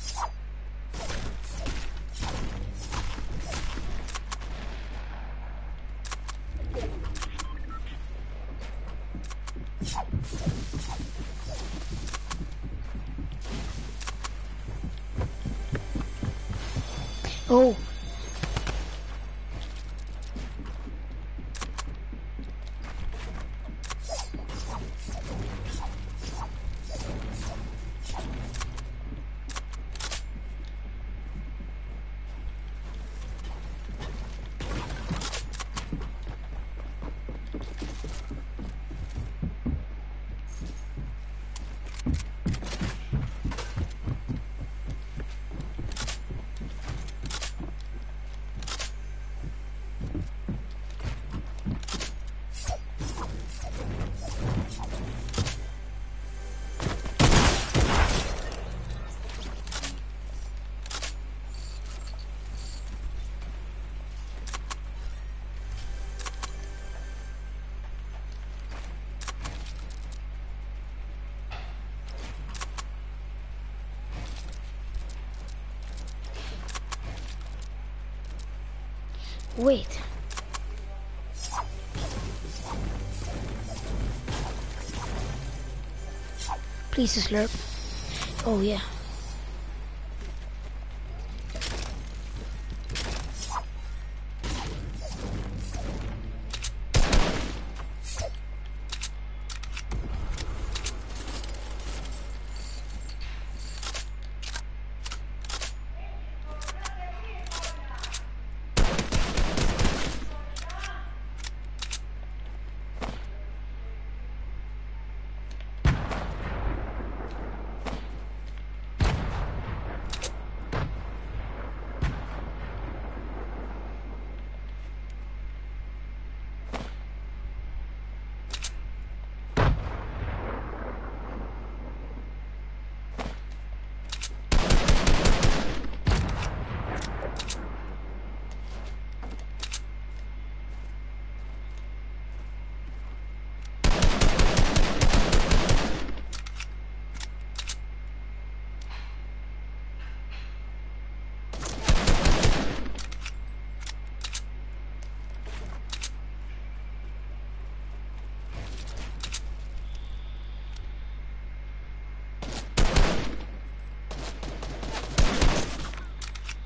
Speaker 1: Oh. Wait. Please slurp. Oh yeah.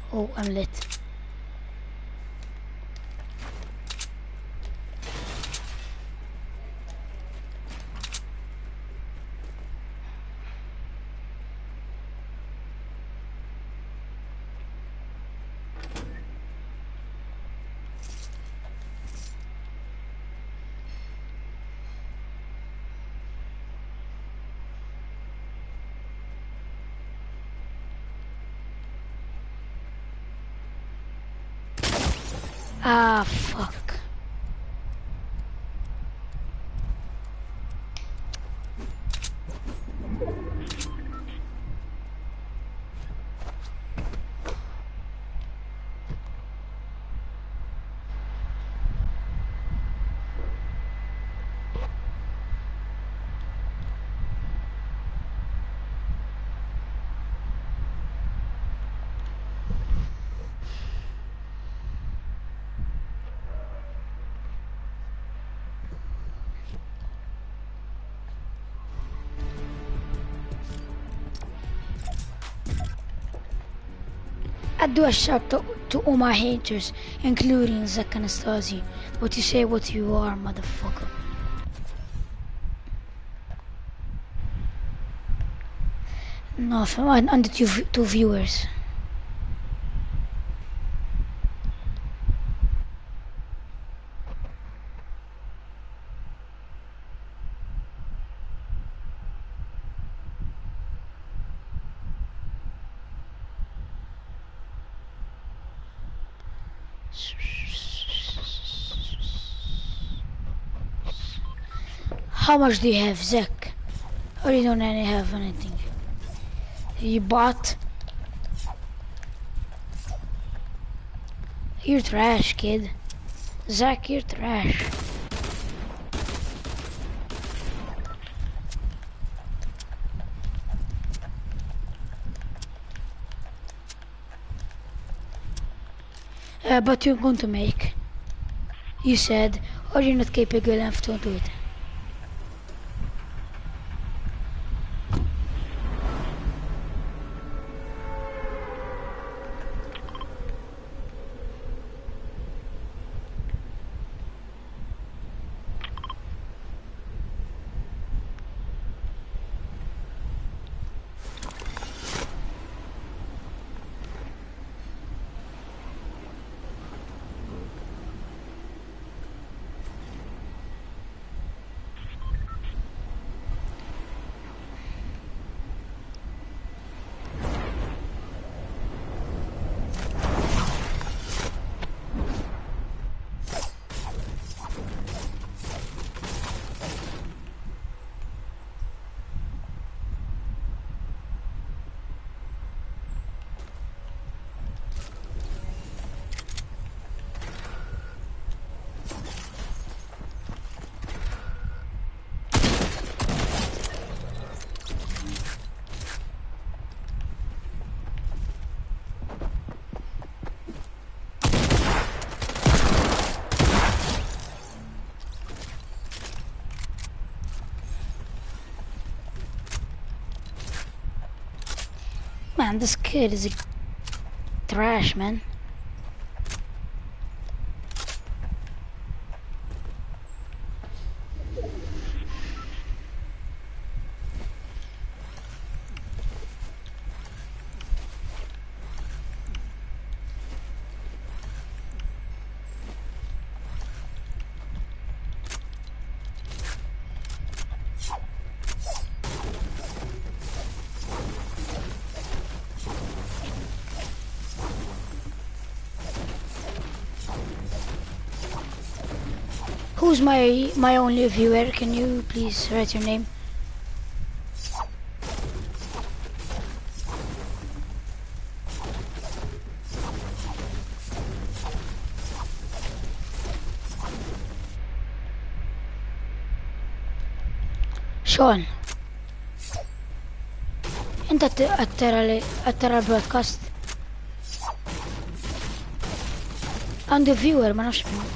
Speaker 1: عملت. Fuck. I do a shout to all my haters, including Zach and Stasi. What you say, what you are, motherfucker. No, and the two viewers. How much do you have, Zach? Or you don't have anything? You bought? You're trash, kid. Zach, you're trash. But you're going to make. You said, or you're not capable enough to do it. Man, this kid is trash, man. Who's my only viewer? Can you please write your name? شلون؟ انت ترى البودكاست عنده فيور ما نعرفش منه.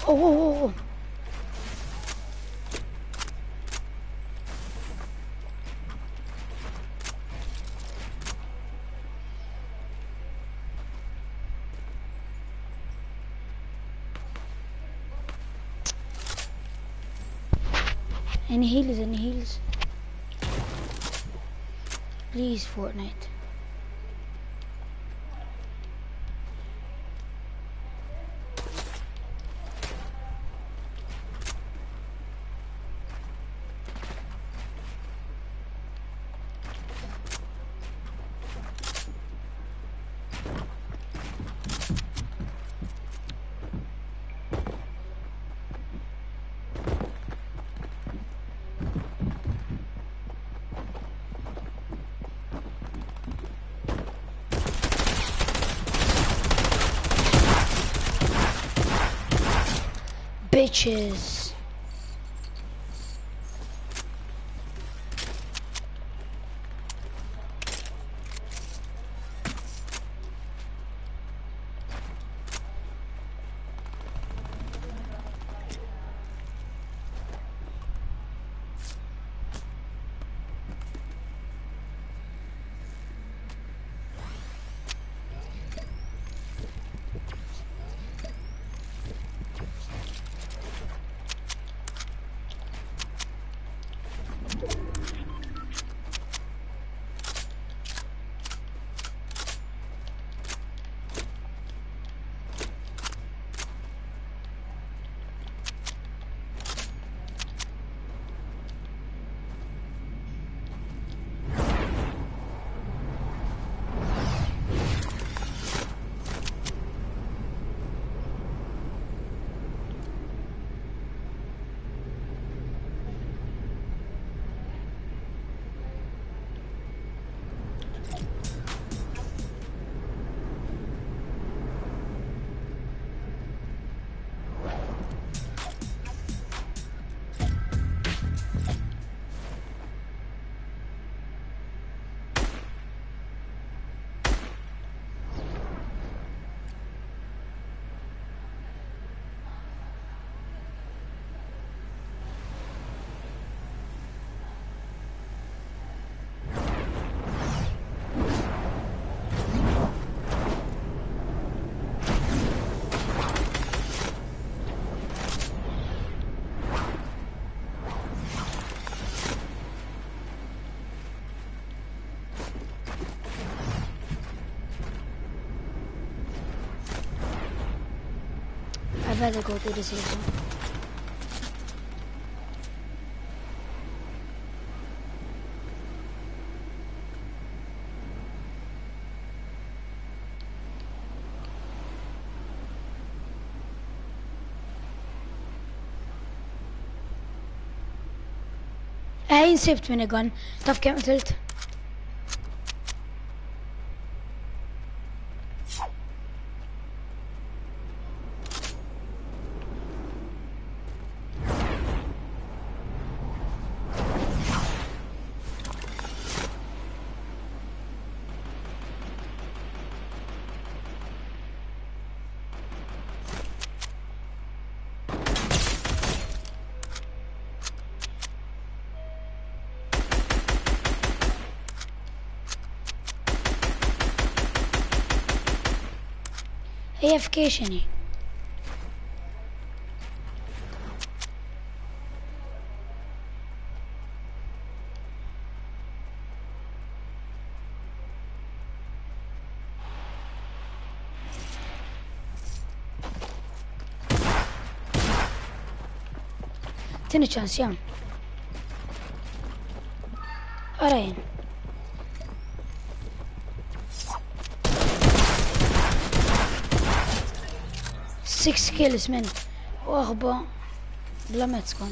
Speaker 1: Oh, oh, oh. Any heals, any heals? Please, Fortnite. Bitches. I'd rather go through the safe zone. سبت من gun. طب كم قتلت؟ AFK شني تاني chance يام أرين 6 kills من واخبا بلا ما تسكنت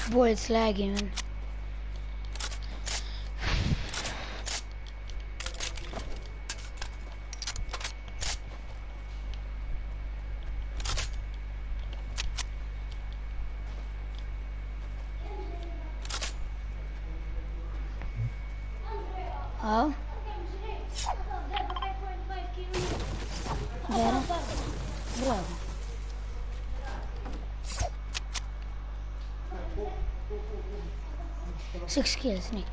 Speaker 1: Board's laggy, man. Oh? Vero? Bravo. Six kills, Nick.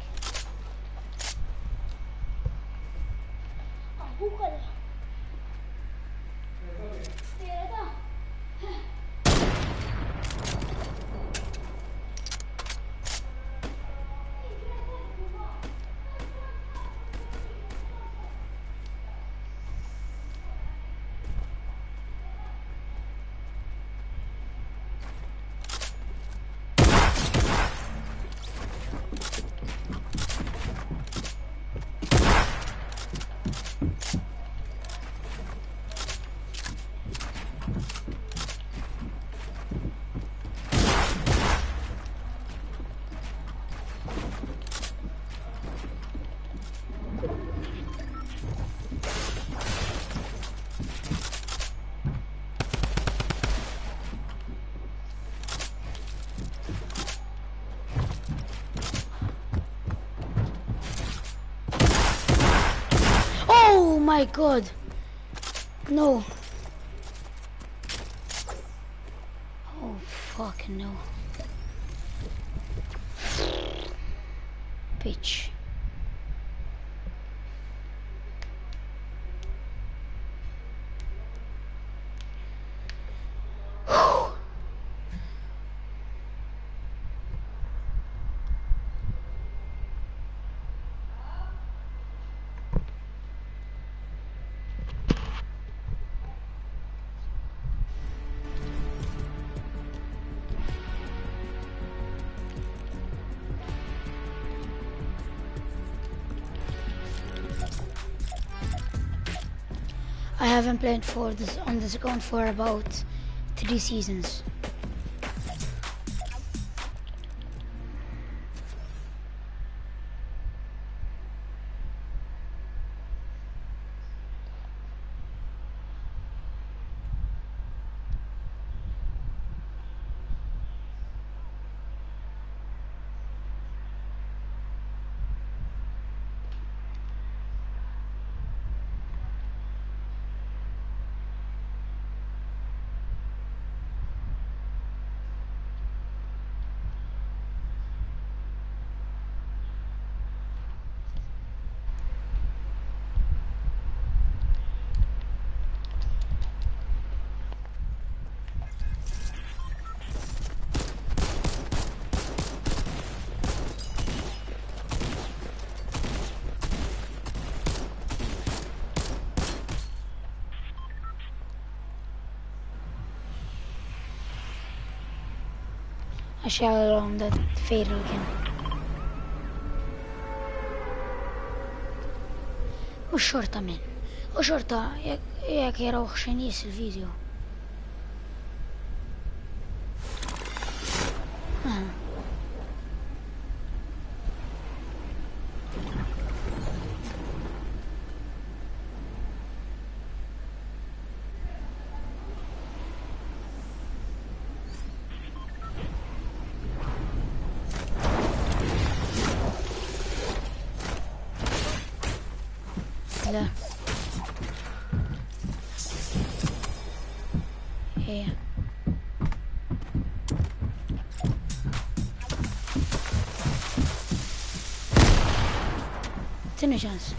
Speaker 1: Oh my god! No. Oh fucking no. Bitch. I haven't played on this account for about 3 seasons. I shall around that fatal again. والشرطة من وشرطة ياك يروح شنيس الفيديو. لا هي تنو شانس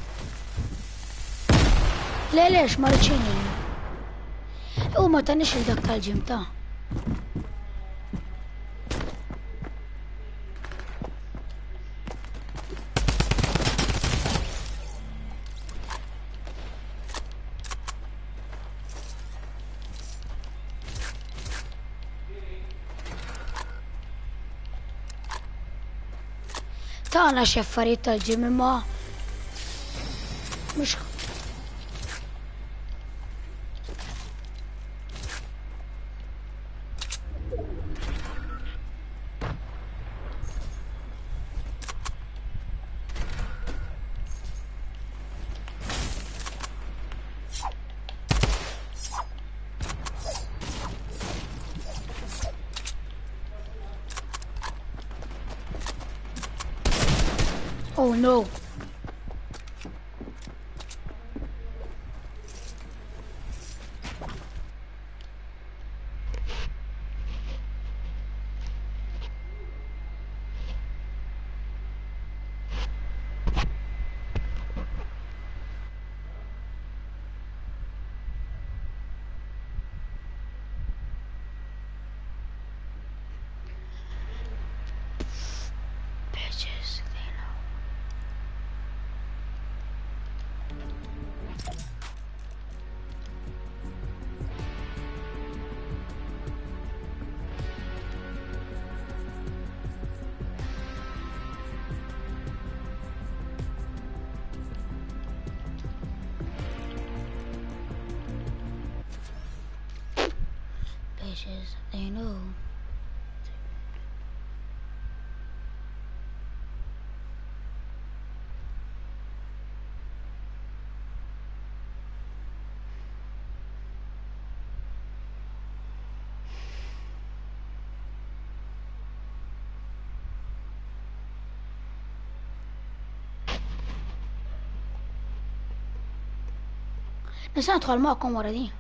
Speaker 1: لا ليش مرتين هو ما تنش الدكتور الجيمتا أنا شفريت الجيم ما مش Oh no. Bitches, they know. Bitches, they know. نسيت ادخل معكم ورا دي.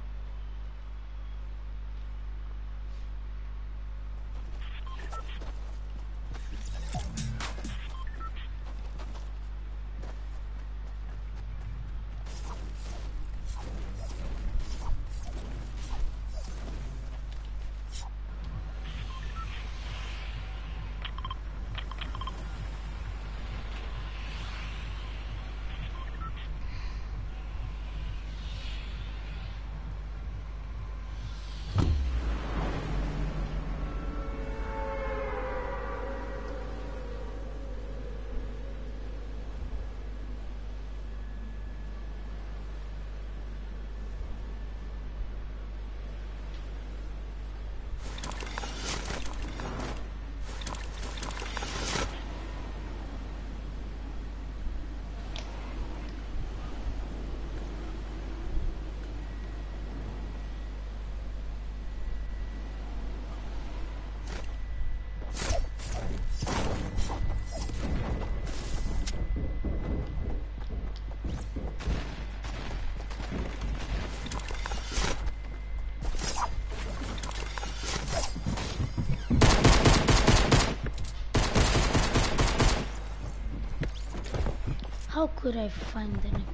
Speaker 1: How could I find the name?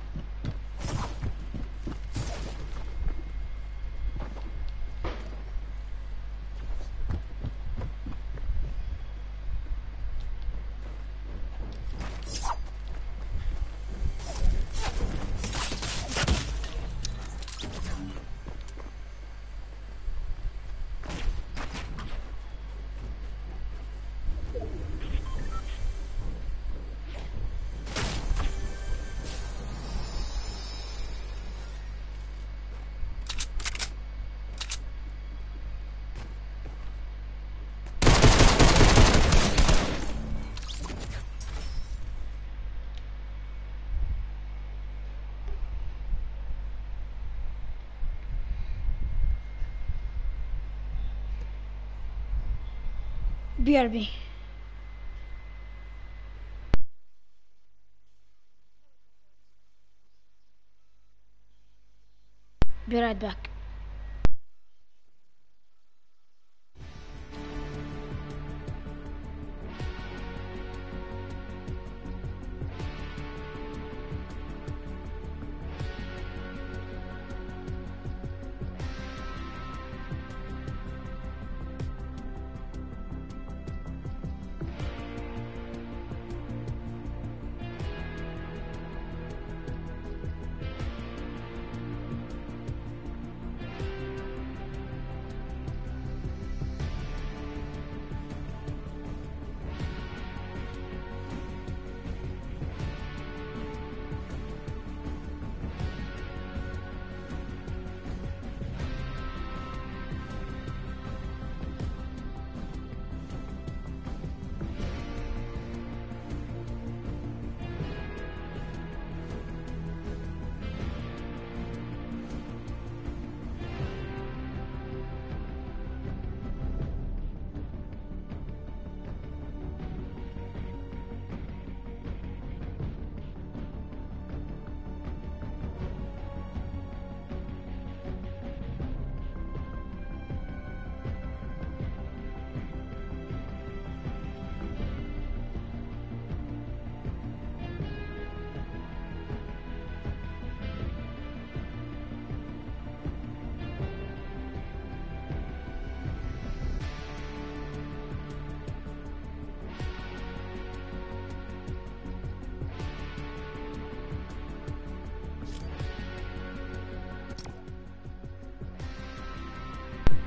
Speaker 1: BRB. Be right back.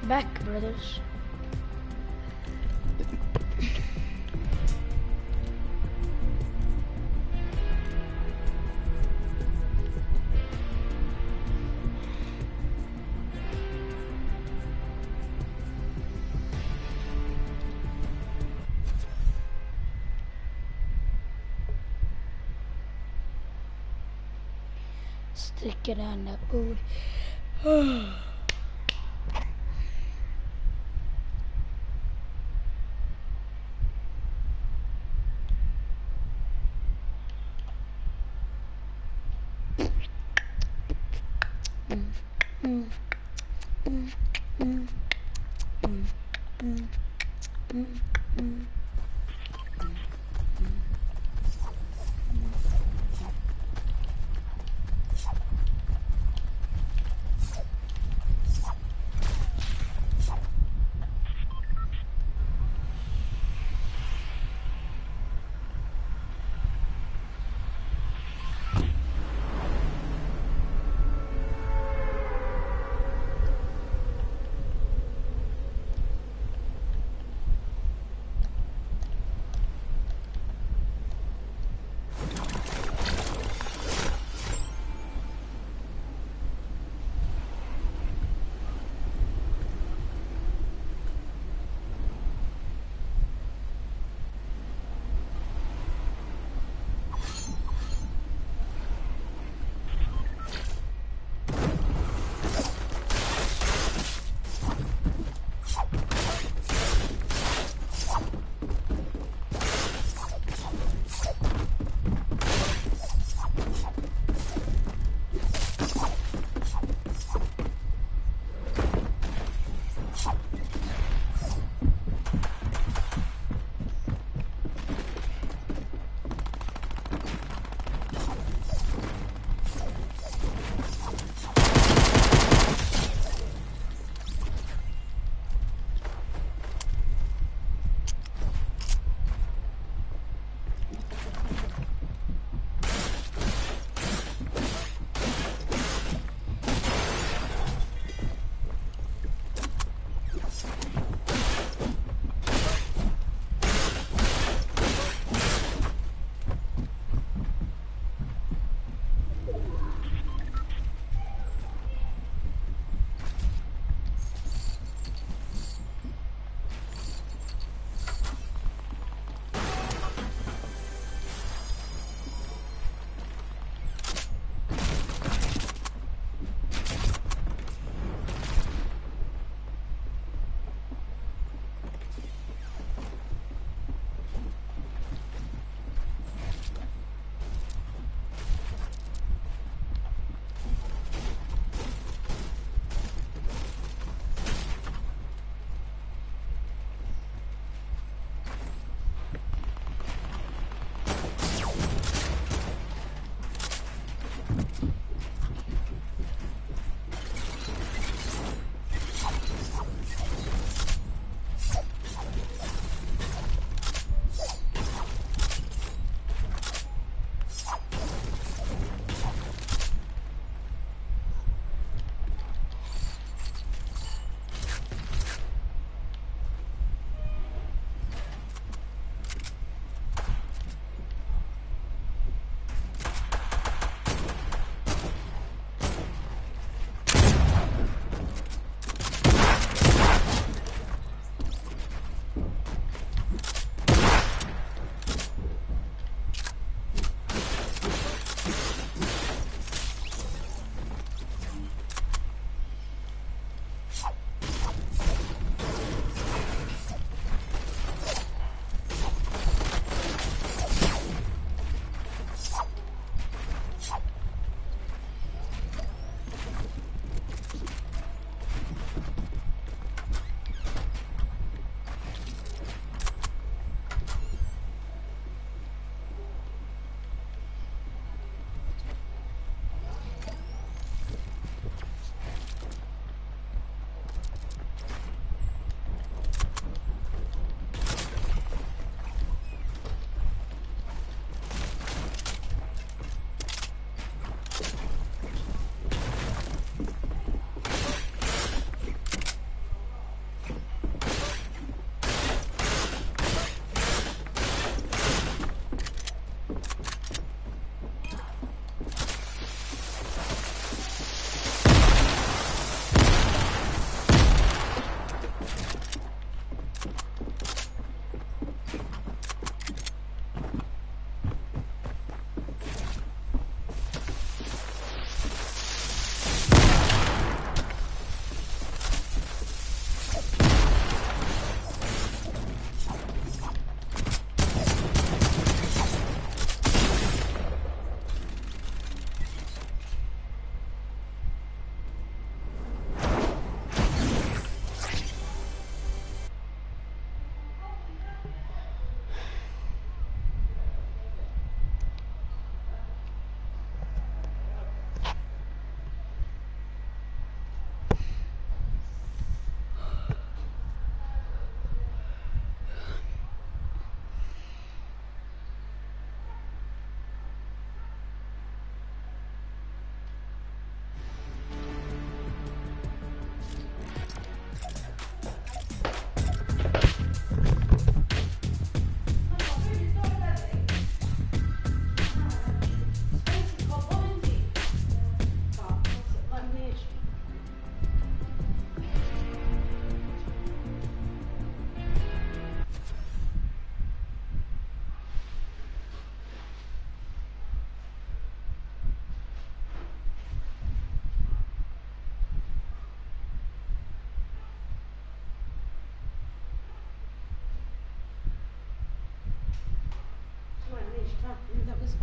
Speaker 1: Back, brothers. Stick it on that booty.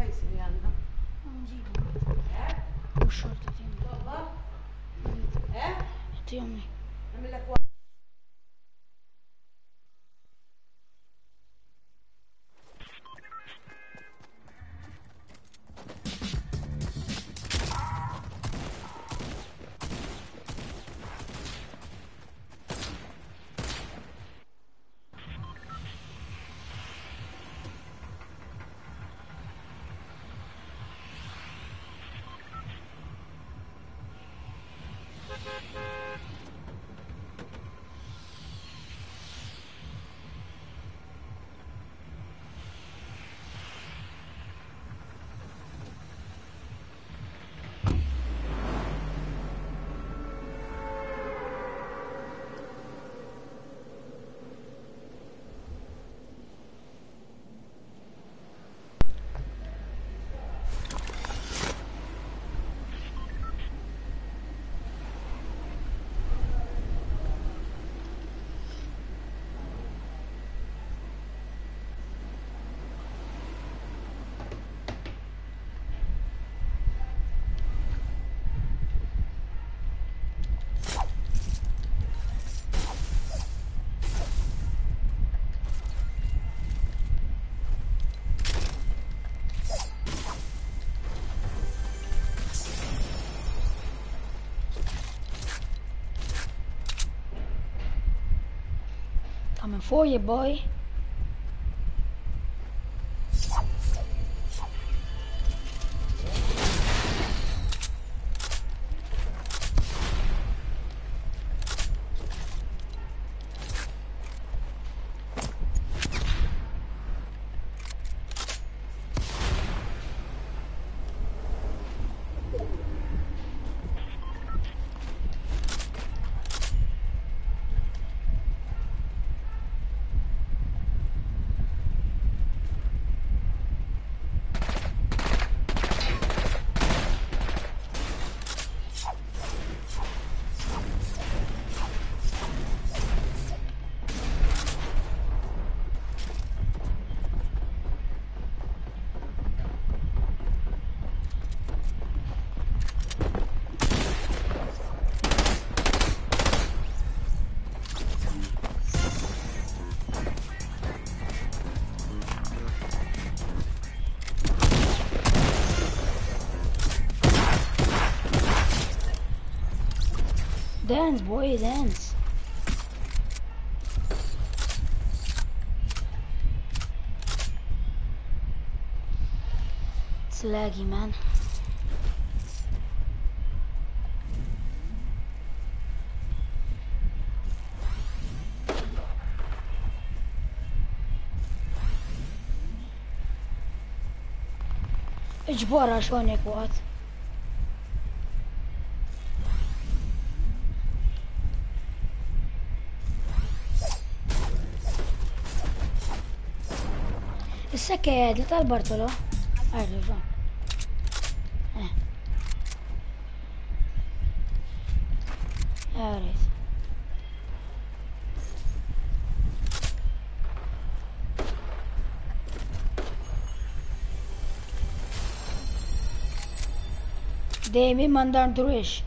Speaker 3: فيصل يلا.
Speaker 1: نجيبه. مش شرط تيمي.
Speaker 3: بابا
Speaker 1: تيمي.
Speaker 3: اعمل لك
Speaker 1: Coming for you, boy. Dance, boy, dance. It's laggy, man. اجبرها شلون هيك وقت. السكاد اللي طلبرت له عرفوا شلون. يا ريت. دايما ما ندروش.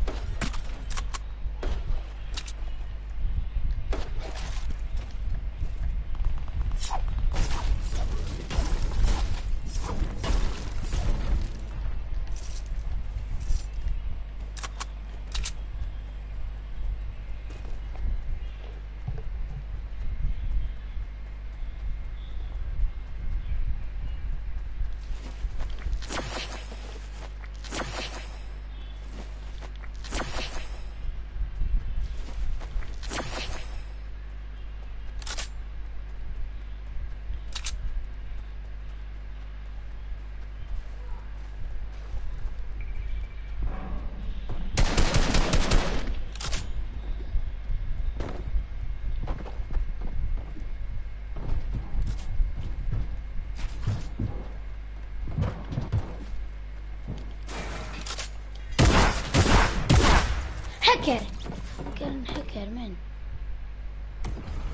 Speaker 1: هكر كان هكر من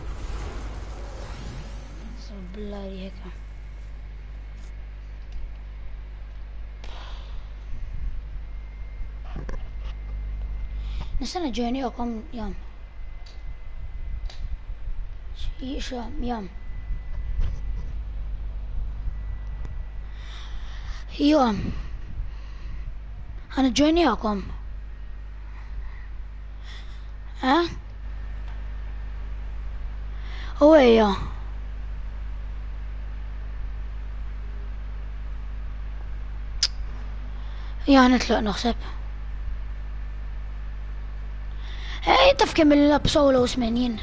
Speaker 1: بالله هيك نستنى جونيكم يوم شو يوم يوم أنا جونيكم ها هو يا نطلع نغسب انت في كمل لابسه ولا وسمانين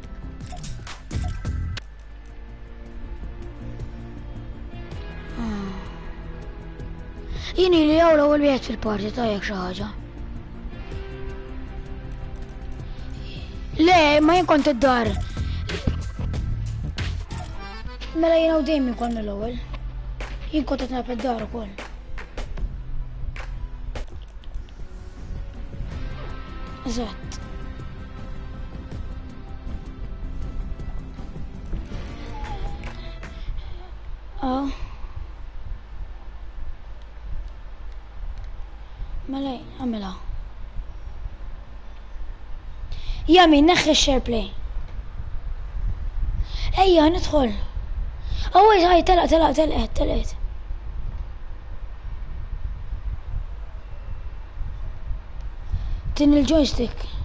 Speaker 1: يني لي اول بيت في البارتي طايق شي حاجة ليه ما يكون الدار ملايين وديم يكون الاول يكون تتناب الدار كل زات ملاي اعملها يامي نخي الشير بلاي هيا ندخل اول هاي تلقت تن الجويستيك